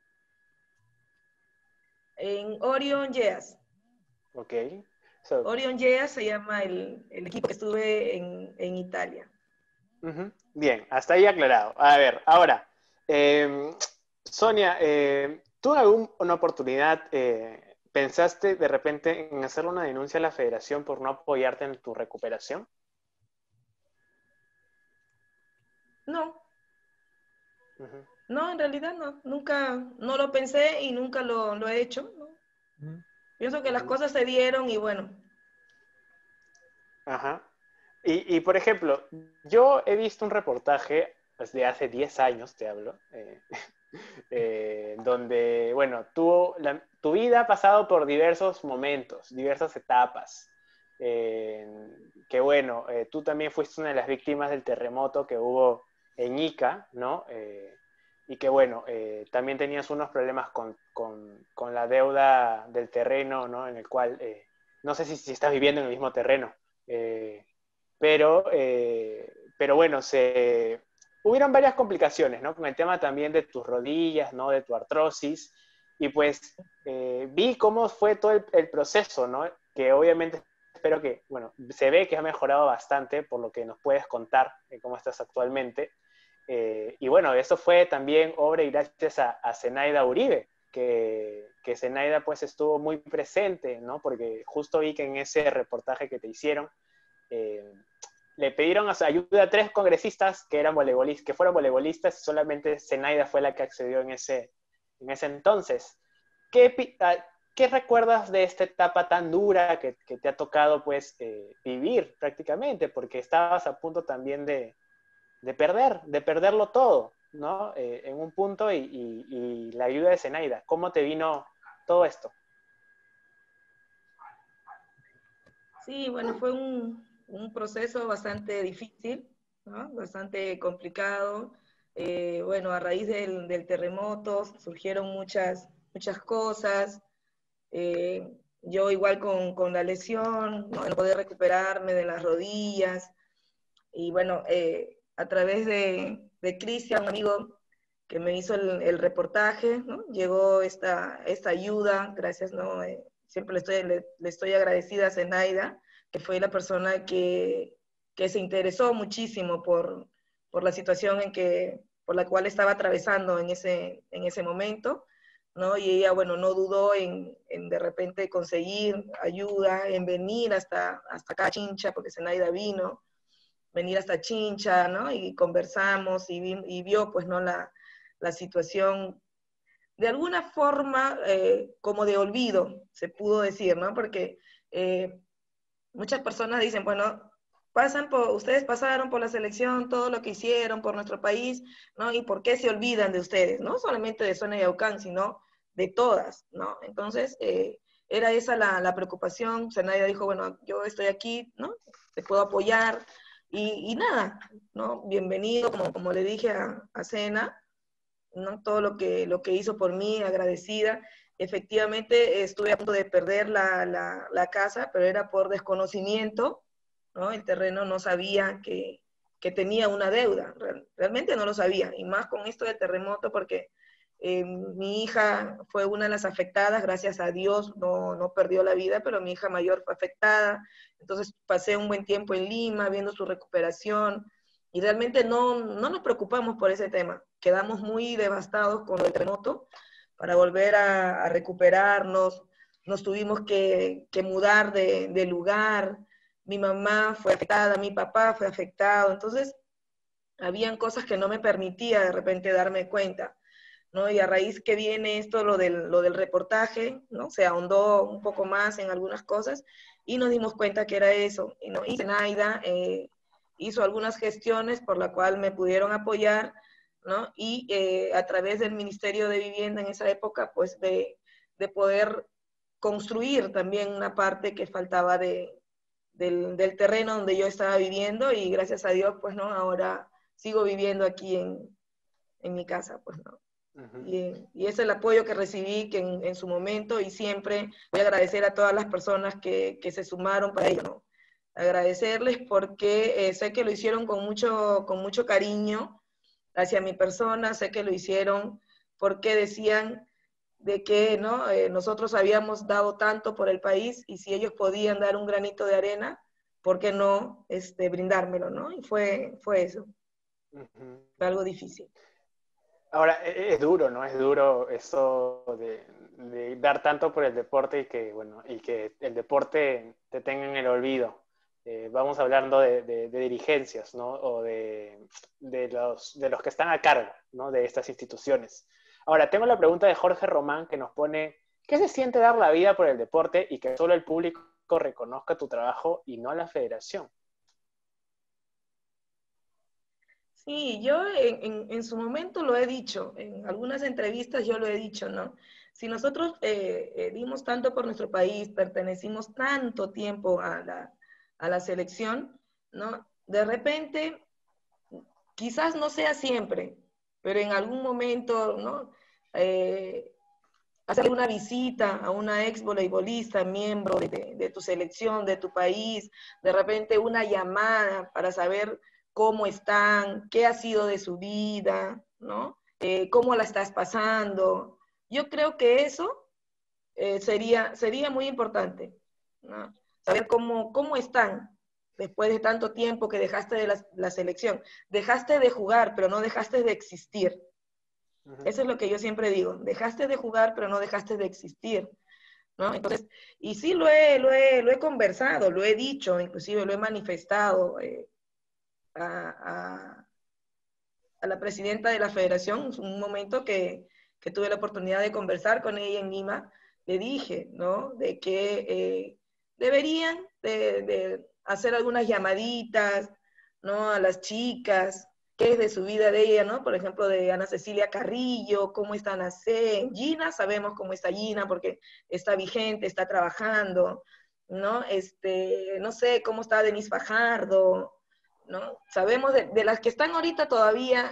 En Orion Geas. Ok. Orion Geas se llama el equipo que estuve en Italia. Bien, hasta ahí aclarado. A ver, ahora, Sonia, ¿tú en alguna oportunidad pensaste de repente en hacer una denuncia a la federación por no apoyarte en tu recuperación? No. No, en realidad no. Nunca, no lo pensé y nunca lo he hecho, ¿no? Pienso que las cosas se dieron y bueno. Ajá. Y por ejemplo, yo he visto un reportaje desde hace 10 años, te hablo, donde, bueno, tu vida ha pasado por diversos momentos, diversas etapas. Que bueno, tú también fuiste una de las víctimas del terremoto que hubo en Ica, ¿no? Y que bueno, también tenías unos problemas con la deuda del terreno, ¿no? En el cual, no sé si estás viviendo en el mismo terreno, pero bueno, hubieron varias complicaciones, ¿no? Con el tema también de tus rodillas, ¿no? De tu artrosis, y pues vi cómo fue todo el proceso, ¿no? Que obviamente espero que, bueno, se ve que ha mejorado bastante por lo que nos puedes contar de cómo estás actualmente. Y bueno, eso fue también obra y gracias a Zenaida Uribe, que Zenaida pues estuvo muy presente, ¿no? Porque justo vi que en ese reportaje que te hicieron, le pidieron ayuda a 3 congresistas que fueron voleibolistas y solamente Zenaida fue la que accedió en ese entonces. ¿Qué recuerdas de esta etapa tan dura que te ha tocado pues vivir prácticamente? Porque estabas a punto también de perderlo todo, ¿no? En un punto y la ayuda de Zenaida. ¿Cómo te vino todo esto? Sí, bueno, fue un proceso bastante difícil, ¿no? Bastante complicado. Bueno, a raíz del terremoto surgieron muchas cosas. Yo igual con la lesión, no poder recuperarme de las rodillas. Y bueno, a través de Cristian, un amigo que me hizo el reportaje, ¿no? Llegó esta ayuda, gracias, ¿no? Siempre le estoy agradecida a Zenaida, que fue la persona que se interesó muchísimo por la situación por la cual estaba atravesando en ese momento, ¿no? Y ella, bueno, no dudó en de repente conseguir ayuda, en venir hasta acá a Chincha, porque Zenaida vino, venir hasta Chincha, ¿no? Y conversamos y vio, pues, ¿no? La situación de alguna forma como de olvido, se pudo decir, ¿no? Porque muchas personas dicen, bueno, ustedes pasaron por la selección, todo lo que hicieron por nuestro país, ¿no? ¿Y por qué se olvidan de ustedes? No solamente de Sonia Yaucán, sino de todas, ¿no? Entonces, era esa la preocupación. Zenaida dijo, bueno, yo estoy aquí, ¿no? Te puedo apoyar, y nada, ¿no? Bienvenido, como le dije a Sena, ¿no? Todo lo que hizo por mí, agradecida. Efectivamente, estuve a punto de perder la casa, pero era por desconocimiento, ¿no? El terreno no sabía que tenía una deuda, realmente no lo sabía, y más con esto del terremoto, porque Mi hija fue una de las afectadas, gracias a Dios no perdió la vida, pero mi hija mayor fue afectada. Entonces pasé un buen tiempo en Lima viendo su recuperación y realmente no nos preocupamos por ese tema. Quedamos muy devastados con el terremoto para volver a recuperarnos. Nos tuvimos que mudar de lugar. Mi mamá fue afectada, mi papá fue afectado. Entonces, habían cosas que no me permitía de repente darme cuenta, ¿no? Y a raíz que viene esto, lo del reportaje, ¿no? Se ahondó un poco más en algunas cosas y nos dimos cuenta que era eso, ¿no? Y Zenaida hizo algunas gestiones por la cual me pudieron apoyar, ¿no? Y a través del Ministerio de Vivienda en esa época, pues de poder construir también una parte que faltaba del terreno donde yo estaba viviendo y gracias a Dios, pues, ¿no? Ahora sigo viviendo aquí en mi casa, pues, ¿no? Y es el apoyo que recibí que en su momento y siempre voy a agradecer a todas las personas que se sumaron para ello, ¿no? Agradecerles porque sé que lo hicieron con mucho cariño hacia mi persona, sé que lo hicieron porque decían de que ¿no? Nosotros habíamos dado tanto por el país y si ellos podían dar un granito de arena, ¿por qué no brindármelo? ¿No? Y fue eso. Fue algo difícil. Ahora, es duro, ¿no? Es duro eso de dar tanto por el deporte bueno, y que el deporte te tenga en el olvido. Vamos hablando de dirigencias, ¿no? O de los que están a cargo, ¿no? De estas instituciones. Ahora, tengo la pregunta de Jorge Román que nos pone, ¿qué se siente dar la vida por el deporte y que solo el público reconozca tu trabajo y no la federación? Sí, yo en su momento lo he dicho, en algunas entrevistas yo lo he dicho, ¿no? Si nosotros dimos tanto por nuestro país, pertenecimos tanto tiempo a la selección, ¿no? De repente, quizás no sea siempre, pero en algún momento, ¿no? Hacer una visita a una ex voleibolista, miembro de tu selección, de tu país, de repente una llamada para saber cómo están, qué ha sido de su vida, ¿no? Cómo la estás pasando. Yo creo que eso sería muy importante, ¿no? Saber cómo están después de tanto tiempo que dejaste de la selección. Dejaste de jugar, pero no dejaste de existir. Eso es lo que yo siempre digo. Dejaste de jugar, pero no dejaste de existir, ¿no? Entonces, y sí lo he conversado, lo he dicho, inclusive lo he manifestado a la presidenta de la federación, un momento que tuve la oportunidad de conversar con ella en Lima, le dije, ¿no? De que deberían de hacer algunas llamaditas, ¿no? A las chicas, qué es de su vida de ella, ¿no? Por ejemplo, de Ana Cecilia Carrillo, cómo está Ana C. Gina, sabemos cómo está Gina porque está vigente, está trabajando, ¿no? No sé cómo está Denise Fajardo, ¿no? Sabemos de las que están ahorita todavía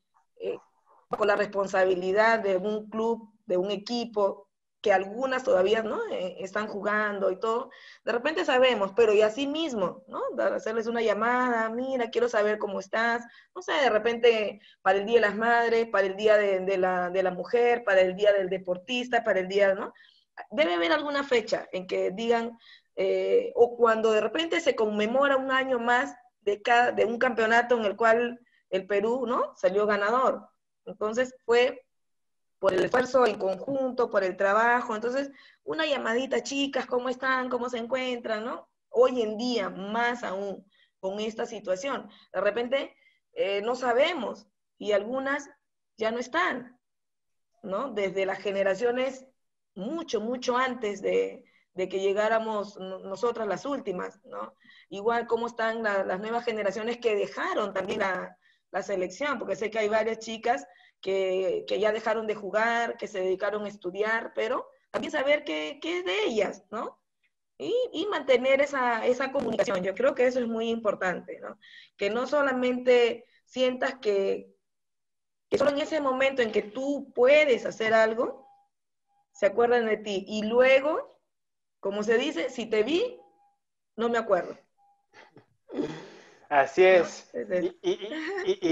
bajo la responsabilidad de un club, de un equipo, que algunas todavía ¿no? Están jugando y todo, de repente sabemos, pero y así mismo, ¿no? Hacerles una llamada, mira, quiero saber cómo estás, no sé, de repente para el Día de las Madres, para el Día de la Mujer, para el Día del Deportista, para el Día, ¿no? Debe haber alguna fecha en que digan, o cuando de repente se conmemora un año más de un campeonato en el cual el Perú, ¿no? Salió ganador. Entonces fue por el esfuerzo en conjunto, por el trabajo. Entonces, una llamadita, chicas, ¿cómo están? ¿Cómo se encuentran? ¿No? Hoy en día, más aún, con esta situación. De repente, no sabemos y algunas ya no están, ¿no? Desde las generaciones mucho antes de que llegáramos nosotras las últimas, ¿no? Igual cómo están las nuevas generaciones que dejaron también la selección, porque sé que hay varias chicas que ya dejaron de jugar, que se dedicaron a estudiar, pero también saber qué es de ellas, ¿no? Y mantener esa comunicación. Yo creo que eso es muy importante, ¿no? Que no solamente sientas que solo en ese momento en que tú puedes hacer algo, se acuerdan de ti. Y luego, como se dice, si te vi, no me acuerdo. Así es. ¿No? Es Y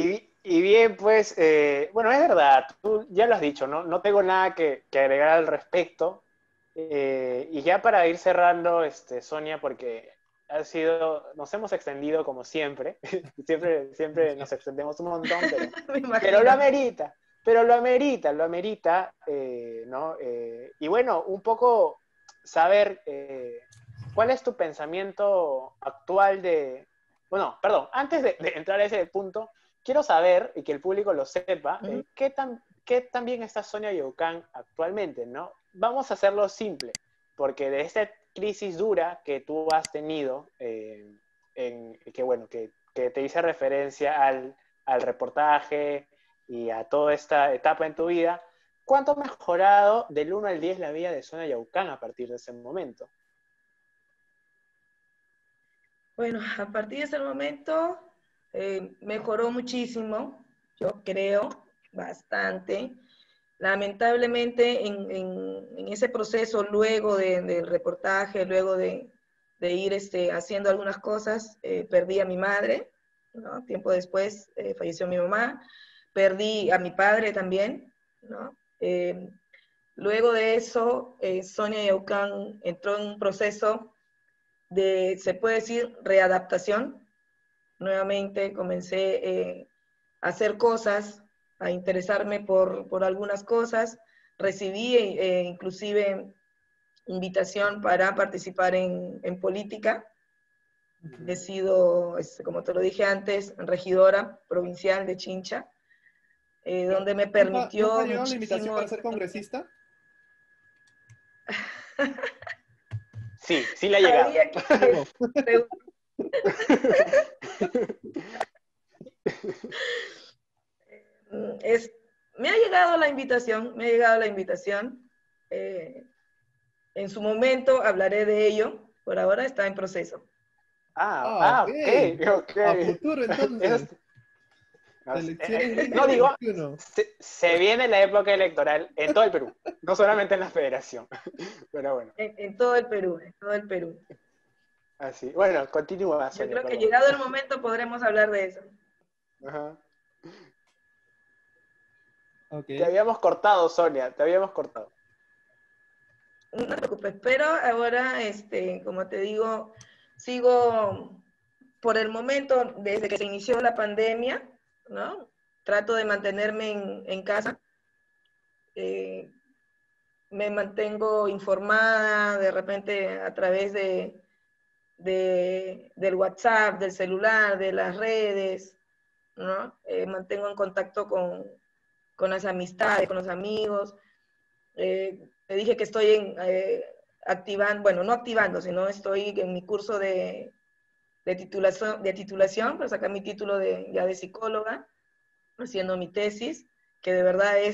Y bien, pues, bueno, es verdad, tú ya lo has dicho, ¿no? No tengo nada que agregar al respecto. Y ya para ir cerrando, Sonia, porque nos hemos extendido como siempre, siempre nos extendemos un montón, Me pero lo imagino. amerita, lo amerita, ¿no? Y bueno, un poco saber cuál es tu pensamiento actual bueno, perdón, antes de entrar a ese punto, quiero saber, y que el público lo sepa, Ujú. qué tan bien está Sonia Youcan actualmente, ¿no? Vamos a hacerlo simple, porque de esta crisis dura que tú has tenido, que bueno, que te hice referencia al reportaje y a toda esta etapa en tu vida, ¿cuánto ha mejorado del 1 al 10 la vida de Sonia Youcan a partir de ese momento? Bueno, a partir de ese momento mejoró muchísimo, yo creo, bastante. Lamentablemente en ese proceso, luego del reportaje, luego de ir haciendo algunas cosas, perdí a mi madre, ¿no? Tiempo después falleció mi mamá, perdí a mi padre también, ¿no? Luego de eso, Sonia Yaucán entró en un proceso de, se puede decir, readaptación. Nuevamente comencé a hacer cosas, a interesarme por algunas cosas. Recibí inclusive invitación para participar en política. He sido, como te lo dije antes, regidora provincial de Chincha, donde me ¿Nunca ha permitió llegado la invitación muchísimo. para ser congresista? Sí, sí le ha llegado. Sabía que es, me ha llegado la invitación, me ha llegado la invitación. Eh, en su momento hablaré de ello, por ahora está en proceso. Ok. Ok, ok. A futuro Eso entonces. es- Elecciones no digo, 2021. se viene la época electoral en todo el Perú, no solamente en la federación. Pero bueno, En todo el Perú, en todo el Perú. así. Bueno, continúa, Yo Sonia, creo que perdón. llegado el momento podremos hablar de eso. Ajá. Te Ok. habíamos cortado, Sonia, te habíamos cortado. No te preocupes, pero ahora, como te digo, sigo por el momento, desde que se inició la pandemia, ¿no? Trato de mantenerme en casa. Eh, Me mantengo informada de repente a través del WhatsApp, del celular, de las redes, ¿no? Mantengo en contacto con las amistades, con los amigos. Te dije que estoy activando, bueno, no activando, sino estoy en mi curso de titulación para sacar mi título ya de psicóloga, haciendo mi tesis, que de verdad es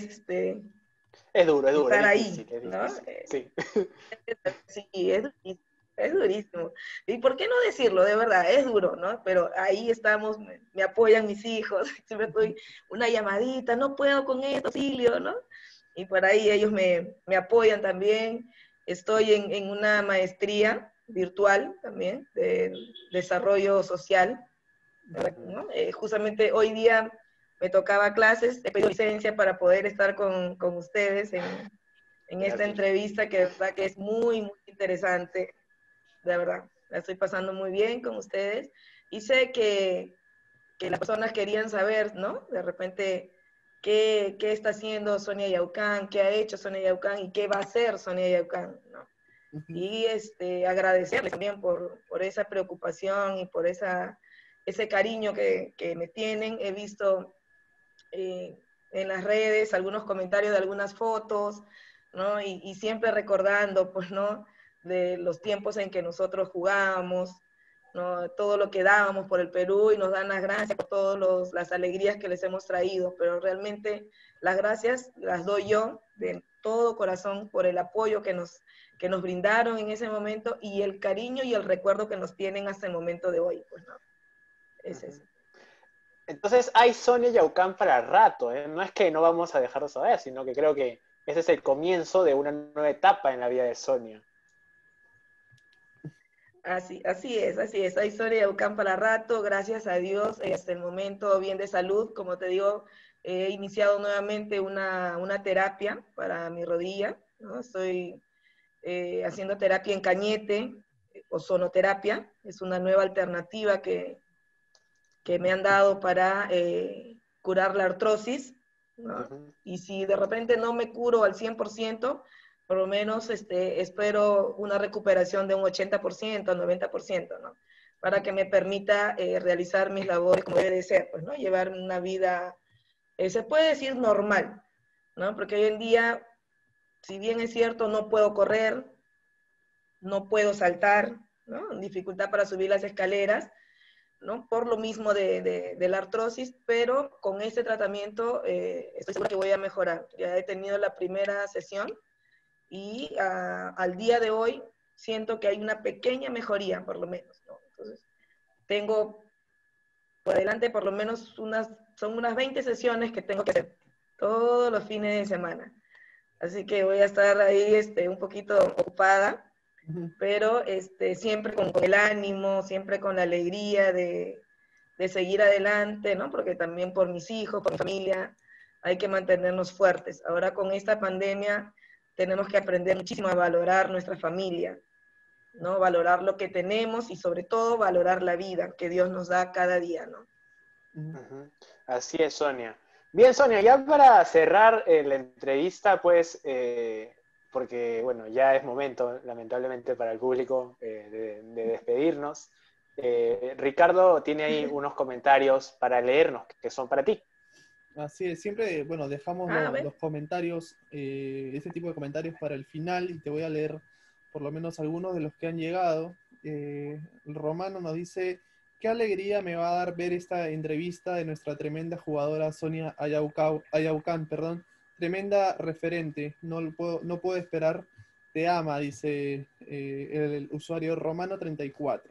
Es estar ahí, difícil, es ¿no? difícil. Sí. Sí, es durísimo. ¿Y por qué no decirlo? De verdad, es duro, ¿no? Pero ahí estamos, me apoyan mis hijos, siempre estoy una llamadita, no puedo con esto, auxilio, ¿no? Y por ahí ellos me apoyan también. Estoy en una maestría virtual también de desarrollo social, ¿no? Justamente hoy día me tocaba clases, he pedido licencia para poder estar con ustedes en esta Gracias. entrevista que de verdad que es muy, muy interesante, de verdad. La estoy pasando muy bien con ustedes y sé que las personas querían saber, ¿no? De repente, qué está haciendo Sonia Yaucán, qué ha hecho Sonia Yaucán y qué va a hacer Sonia Yaucán, ¿no? Ujú. Y agradecerles también por esa preocupación y por ese cariño que me tienen. He visto en las redes algunos comentarios de algunas fotos, ¿no? Y siempre recordando, pues, ¿no? De los tiempos en que nosotros jugábamos, ¿no? Todo lo que dábamos por el Perú y nos dan las gracias por todas las alegrías que les hemos traído, pero realmente las gracias las doy yo de todo corazón por el apoyo que nos brindaron en ese momento y el cariño y el recuerdo que nos tienen hasta el momento de hoy, pues, ¿no? Es eso. Entonces hay Sonia Yaucán para rato, ¿eh? No es que no vamos a dejar de saber, sino que creo que ese es el comienzo de una nueva etapa en la vida de Sonia. Así es, así es. Hay historia de Yaucán para rato, gracias a Dios, hasta el momento bien de salud. Como te digo, he iniciado nuevamente una terapia para mi rodilla, ¿no? Estoy haciendo terapia en Cañete, ozonoterapia, es una nueva alternativa que me han dado para curar la artrosis, ¿no? Ujú. Y si de repente no me curo al 100%, por lo menos espero una recuperación de un 80%, 90%, ¿no? Para que me permita realizar mis labores como debe de ser, pues, ¿no? Llevar una vida, se puede decir normal, ¿no? Porque hoy en día, si bien es cierto, no puedo correr, no puedo saltar, ¿no? Dificultad para subir las escaleras, ¿no? Por lo mismo de la artrosis, pero con este tratamiento estoy segura que voy a mejorar. Ya he tenido la primera sesión y al día de hoy siento que hay una pequeña mejoría, por lo menos, ¿no? Entonces, tengo por adelante por lo menos son unas 20 sesiones que tengo que hacer todos los fines de semana. Así que voy a estar ahí un poquito ocupada, pero siempre con el ánimo, siempre con la alegría de seguir adelante, ¿no? Porque también por mis hijos, por mi familia, hay que mantenernos fuertes. Ahora con esta pandemia tenemos que aprender muchísimo a valorar nuestra familia, ¿no? Valorar lo que tenemos y sobre todo valorar la vida que Dios nos da cada día, ¿no? Ujú. Así es, Sonia. Bien, Sonia, ya para cerrar la entrevista, pues, porque, bueno, ya es momento, lamentablemente, para el público de despedirnos. Ricardo tiene ahí unos comentarios para leernos, que son para ti. Así es, siempre, bueno, dejamos los comentarios, ese tipo de comentarios para el final, y te voy a leer por lo menos algunos de los que han llegado. El Romano nos dice: qué alegría me va a dar ver esta entrevista de nuestra tremenda jugadora Sonia Ayaucán, perdón, tremenda referente, no puedo esperar, te ama, dice el usuario Romano34.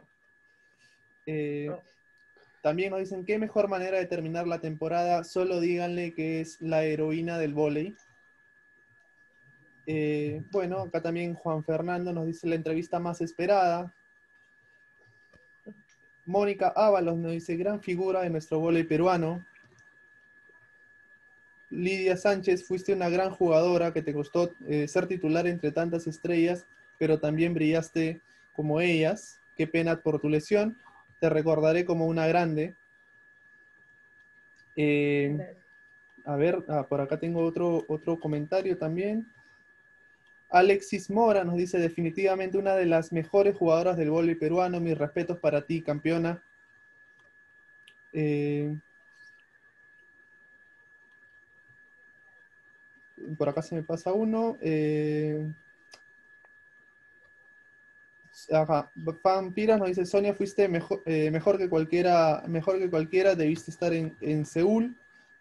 También nos dicen: qué mejor manera de terminar la temporada, solo díganle que es la heroína del vóley. Bueno, acá también Juan Fernando nos dice: la entrevista más esperada. Mónica Ábalos nos dice: gran figura de nuestro vóley peruano. Lidia Sánchez: fuiste una gran jugadora que te costó ser titular entre tantas estrellas, pero también brillaste como ellas. Qué pena por tu lesión, te recordaré como una grande. A ver, por acá tengo otro comentario también. Alexis Mora nos dice: definitivamente una de las mejores jugadoras del vóley peruano, mis respetos para ti, campeona. Por acá se me pasa uno. Vampiras nos dice: Sonia, fuiste mejor que cualquiera, debiste estar en Seúl.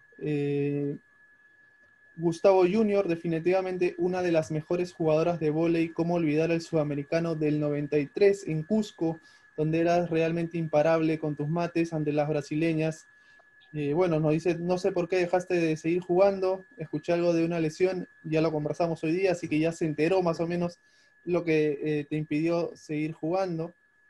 Gustavo Junior: definitivamente una de las mejores jugadoras de vóley. ¿Cómo olvidar el sudamericano del 93 en Cusco, donde eras realmente imparable con tus mates ante las brasileñas? Bueno, nos dice: no sé por qué dejaste de seguir jugando, escuché algo de una lesión, ya lo conversamos hoy día, así que ya se enteró más o menos lo que te impidió seguir jugando.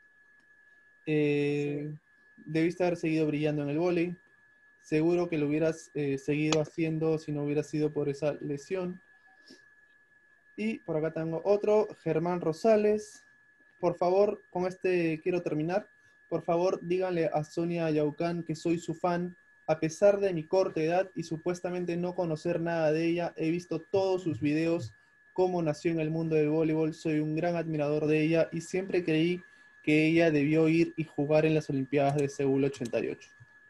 Sí. Debiste haber seguido brillando en el vóley. Seguro que lo hubieras seguido haciendo si no hubiera sido por esa lesión. Y por acá tengo otro, Germán Rosales: por favor, con este quiero terminar. Por favor, díganle a Sonia Ayaucán que soy su fan. A pesar de mi corta edad y supuestamente no conocer nada de ella, he visto todos sus videos, cómo nació en el mundo del voleibol. Soy un gran admirador de ella y siempre creí que ella debió ir y jugar en las Olimpiadas de Seúl 88.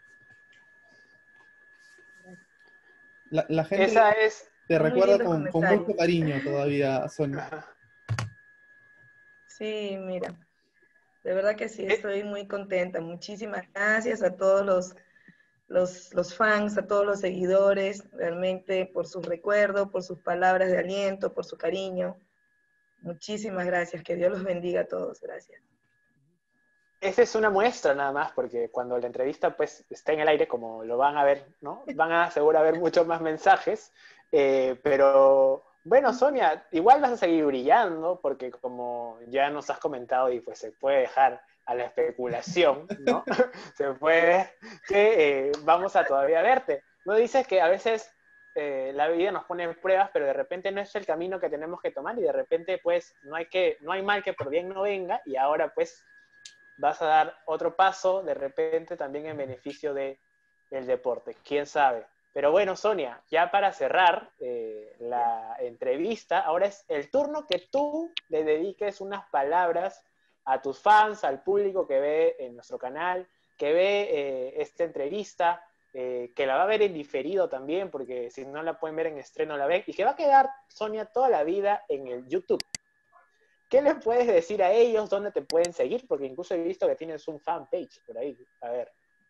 La gente Esa es... te Muy recuerda lindos con comentarios. mucho cariño todavía, Sonia. Sí, mira, de verdad que sí, Eh, estoy muy contenta. Muchísimas gracias a todos los fans, a todos los seguidores, realmente por sus recuerdos, por sus palabras de aliento, por su cariño. Muchísimas gracias, que Dios los bendiga a todos, gracias. Esa es una muestra nada más, porque cuando la entrevista pues está en el aire, como lo van a ver, ¿no? Van a seguro a ver muchos más mensajes, pero Bueno, Sonia, igual vas a seguir brillando, porque como ya nos has comentado, y pues se puede dejar a la especulación, ¿no? Se puede ver que vamos a todavía verte. No dices que a veces la vida nos pone en pruebas, pero de repente no es el camino que tenemos que tomar, y de repente pues no hay mal que por bien no venga, y ahora pues vas a dar otro paso de repente también en beneficio del deporte, quién sabe. Pero bueno, Sonia, ya para cerrar la entrevista, ahora es el turno que tú le dediques unas palabras a tus fans, al público que ve en nuestro canal, que ve esta entrevista, que la va a ver en diferido también, porque si no la pueden ver en estreno, la ven, y que va a quedar, Sonia, toda la vida en el YouTube. ¿Qué les puedes decir a ellos? ¿Dónde te pueden seguir? Porque incluso he visto que tienes un fanpage por ahí. A ver.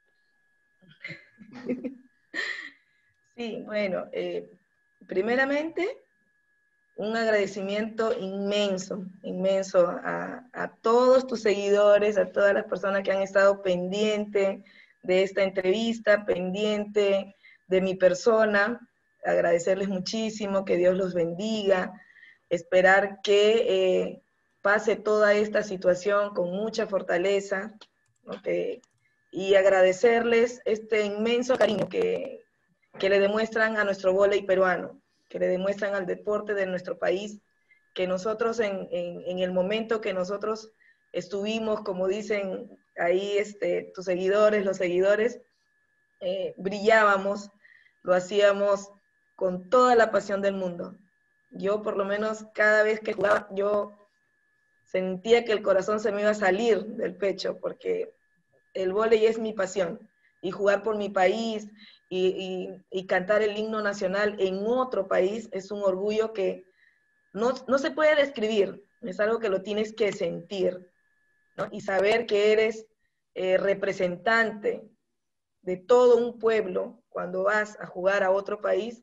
Sí, bueno, primeramente, un agradecimiento inmenso, inmenso a todos tus seguidores, a todas las personas que han estado pendientes de esta entrevista, pendiente de mi persona. Agradecerles muchísimo, que Dios los bendiga, esperar que pase toda esta situación con mucha fortaleza, ¿no? Y agradecerles este inmenso cariño que le demuestran a nuestro vóley peruano, que le demuestran al deporte de nuestro país, que nosotros en el momento que nosotros estuvimos, como dicen ahí tus seguidores, los seguidores, brillábamos, lo hacíamos con toda la pasión del mundo. Yo por lo menos cada vez que jugaba, yo sentía que el corazón se me iba a salir del pecho, porque el vóley es mi pasión, y jugar por mi país y cantar el himno nacional en otro país es un orgullo que no se puede describir, es algo que lo tienes que sentir, ¿no? Y saber que eres representante de todo un pueblo cuando vas a jugar a otro país,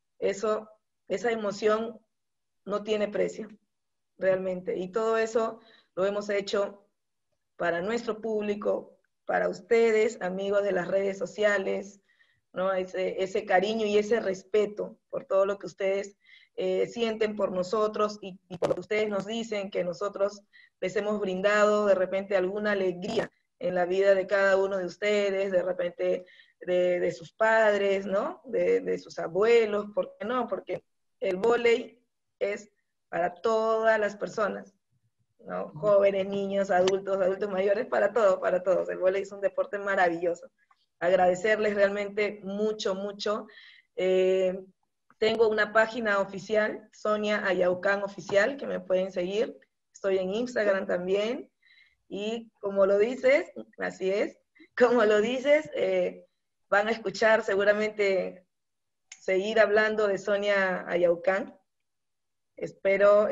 esa emoción no tiene precio, realmente. Y todo eso lo hemos hecho para nuestro público, para ustedes, amigos de las redes sociales, ¿no? Ese cariño y ese respeto por todo lo que ustedes sienten por nosotros y por lo que ustedes nos dicen, que nosotros les hemos brindado de repente alguna alegría en la vida de cada uno de ustedes, de repente de sus padres, ¿no? De sus abuelos, ¿por qué no? Porque el vóley es para todas las personas, ¿no? Jóvenes, niños, adultos, adultos mayores, para todos, para todos. El vóley es un deporte maravilloso. Agradecerles realmente mucho, mucho. Tengo una página oficial, Sonia Ayaucán Oficial, que me pueden seguir. Estoy en Instagram también. Y como lo dices, así es, como lo dices, van a escuchar seguramente seguir hablando de Sonia Ayaucán. Espero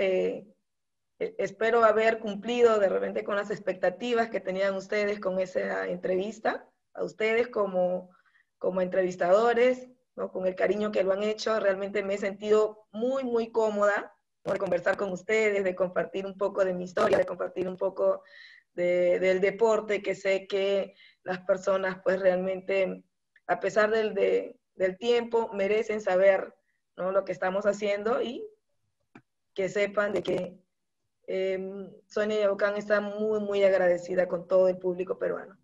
haber cumplido de repente con las expectativas que tenían ustedes con esa entrevista, a ustedes como entrevistadores, ¿no? Con el cariño que lo han hecho. Realmente me he sentido muy, muy cómoda, ¿no? De conversar con ustedes, de compartir un poco de mi historia, de compartir un poco del deporte, que sé que las personas pues realmente, a pesar del tiempo, merecen saber, ¿no? Lo que estamos haciendo, y que sepan de que Sonia Ayaucán está muy, muy agradecida con todo el público peruano.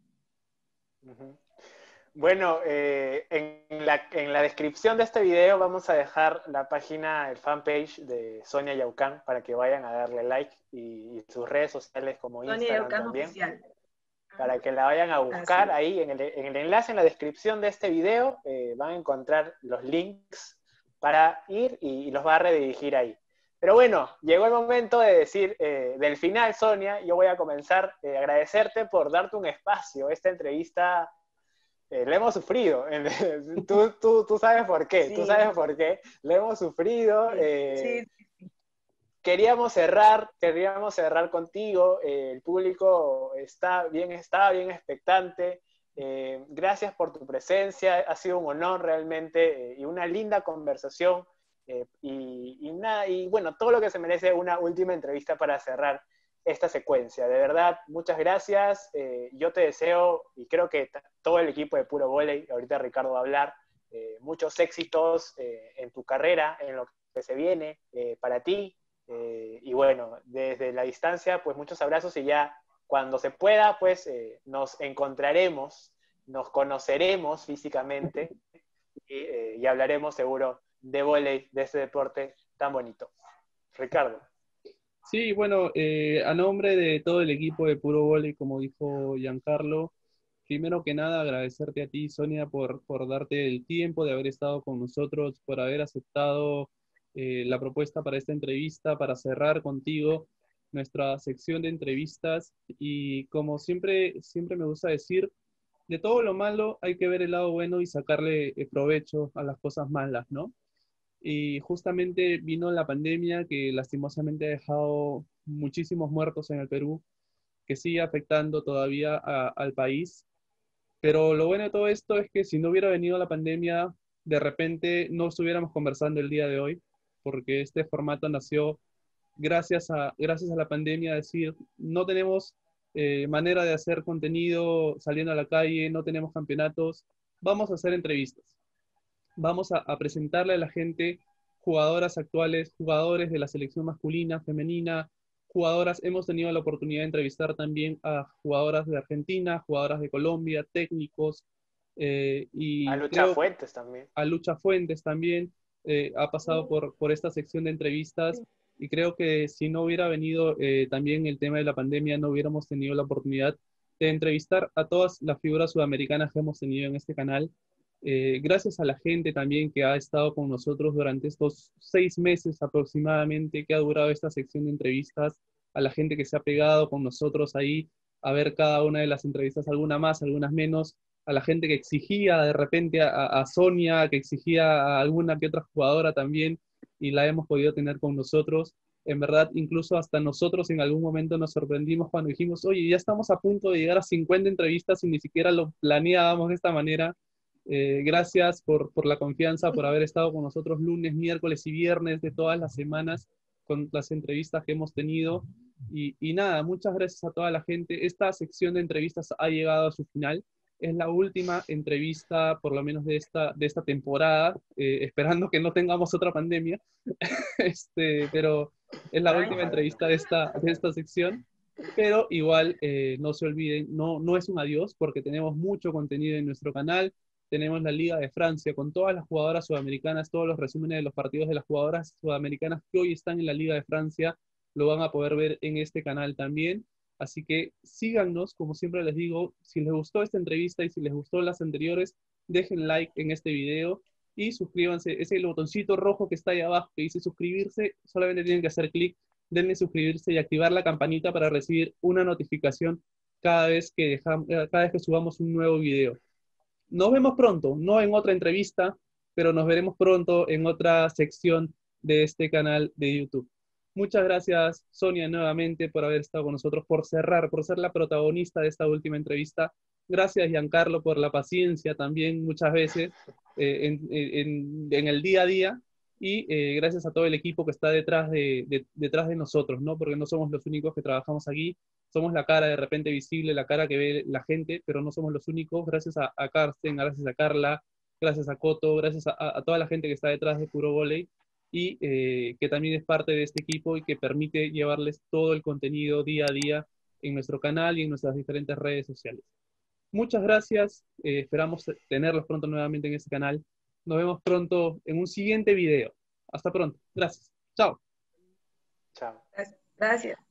Bueno, en la descripción de este video vamos a dejar la página, el fanpage de Sonia Ayaucán, para que vayan a darle like, y sus redes sociales como Sonia Instagram Ayaucán también, oficial, para que la vayan a buscar. Ahí en el enlace, en la descripción de este video, van a encontrar los links para ir, y los va a redirigir ahí. Pero bueno, llegó el momento de decir del final, Sonia. Yo voy a comenzar a agradecerte por darte un espacio. Esta entrevista la hemos sufrido. Tú sabes por qué. Sí. Tú sabes por qué. La hemos sufrido. Sí. Queríamos cerrar contigo. El público estaba bien expectante. Gracias por tu presencia. Ha sido un honor realmente, y una linda conversación. Y bueno, todo lo que se merece una última entrevista para cerrar esta secuencia. De verdad, muchas gracias. Yo te deseo, y creo que todo el equipo de Puro Vóley, ahorita Ricardo va a hablar, muchos éxitos en tu carrera, en lo que se viene para ti. Y bueno, desde la distancia, pues muchos abrazos y ya cuando se pueda, pues nos encontraremos, nos conoceremos físicamente y hablaremos seguro de vóley, de este deporte tan bonito. Ricardo. Sí, bueno, a nombre de todo el equipo de Puro Vóley, como dijo Giancarlo, primero que nada agradecerte a ti, Sonia, por darte el tiempo de haber estado con nosotros, por haber aceptado la propuesta para esta entrevista, para cerrar contigo nuestra sección de entrevistas. Y como siempre me gusta decir, de todo lo malo hay que ver el lado bueno y sacarle provecho a las cosas malas, ¿no? Y justamente vino la pandemia que lastimosamente ha dejado muchísimos muertos en el Perú, que sigue afectando todavía al país. Pero lo bueno de todo esto es que si no hubiera venido la pandemia, de repente no estuviéramos conversando el día de hoy, porque este formato nació gracias a la pandemia, es decir, no tenemos manera de hacer contenido saliendo a la calle, no tenemos campeonatos, vamos a hacer entrevistas. Vamos a presentarle a la gente jugadoras actuales, jugadores de la selección masculina, femenina, jugadoras. Hemos tenido la oportunidad de entrevistar también a jugadoras de Argentina, jugadoras de Colombia, técnicos, A y Lucha creo Fuentes también. a Lucha Fuentes también ha pasado por esta sección de entrevistas, y creo que si no hubiera venido también el tema de la pandemia, no hubiéramos tenido la oportunidad de entrevistar a todas las figuras sudamericanas que hemos tenido en este canal. Gracias a la gente también que ha estado con nosotros durante estos 6 meses aproximadamente que ha durado esta sección de entrevistas, a la gente que se ha pegado con nosotros ahí a ver cada una de las entrevistas, alguna más, algunas menos, a la gente que exigía de repente a Sonia, que exigía a alguna que otra jugadora también, y la hemos podido tener con nosotros. En verdad, incluso hasta nosotros en algún momento nos sorprendimos cuando dijimos, oye, ya estamos a punto de llegar a 50 entrevistas y ni siquiera lo planeábamos de esta manera. Gracias por la confianza, por haber estado con nosotros lunes, miércoles y viernes de todas las semanas con las entrevistas que hemos tenido. Y nada, muchas gracias a toda la gente. Esta sección de entrevistas ha llegado a su final. Es la última entrevista, por lo menos de esta temporada, esperando que no tengamos otra pandemia. Pero es la última entrevista de esta sección. Pero igual, no se olviden, no es un adiós, porque tenemos mucho contenido en nuestro canal. Tenemos la Liga de Francia con todas las jugadoras sudamericanas, todos los resúmenes de los partidos de las jugadoras sudamericanas que hoy están en la Liga de Francia, lo van a poder ver en este canal también. Así que síganos, como siempre les digo, si les gustó esta entrevista y si les gustó las anteriores, dejen like en este video y suscríbanse. Ese el botoncito rojo que está ahí abajo que dice suscribirse, solamente tienen que hacer clic, denle suscribirse y activar la campanita para recibir una notificación cada vez que subamos un nuevo video. Nos vemos pronto, no en otra entrevista, pero nos veremos pronto en otra sección de este canal de YouTube. Muchas gracias, Sonia, nuevamente por haber estado con nosotros, por ser la protagonista de esta última entrevista. Gracias, Giancarlo, por la paciencia también muchas veces en el día a día. Y gracias a todo el equipo que está detrás de nosotros, ¿no? Porque no somos los únicos que trabajamos aquí. Somos la cara de repente visible, la cara que ve la gente, pero no somos los únicos. Gracias a Carsten, gracias a Carla, gracias a Coto, gracias a toda la gente que está detrás de Puro Vóley y que también es parte de este equipo y que permite llevarles todo el contenido día a día en nuestro canal y en nuestras diferentes redes sociales. Muchas gracias, esperamos tenerlos pronto nuevamente en este canal. Nos vemos pronto en un siguiente video. Hasta pronto. Gracias. Chao. Chao. Gracias.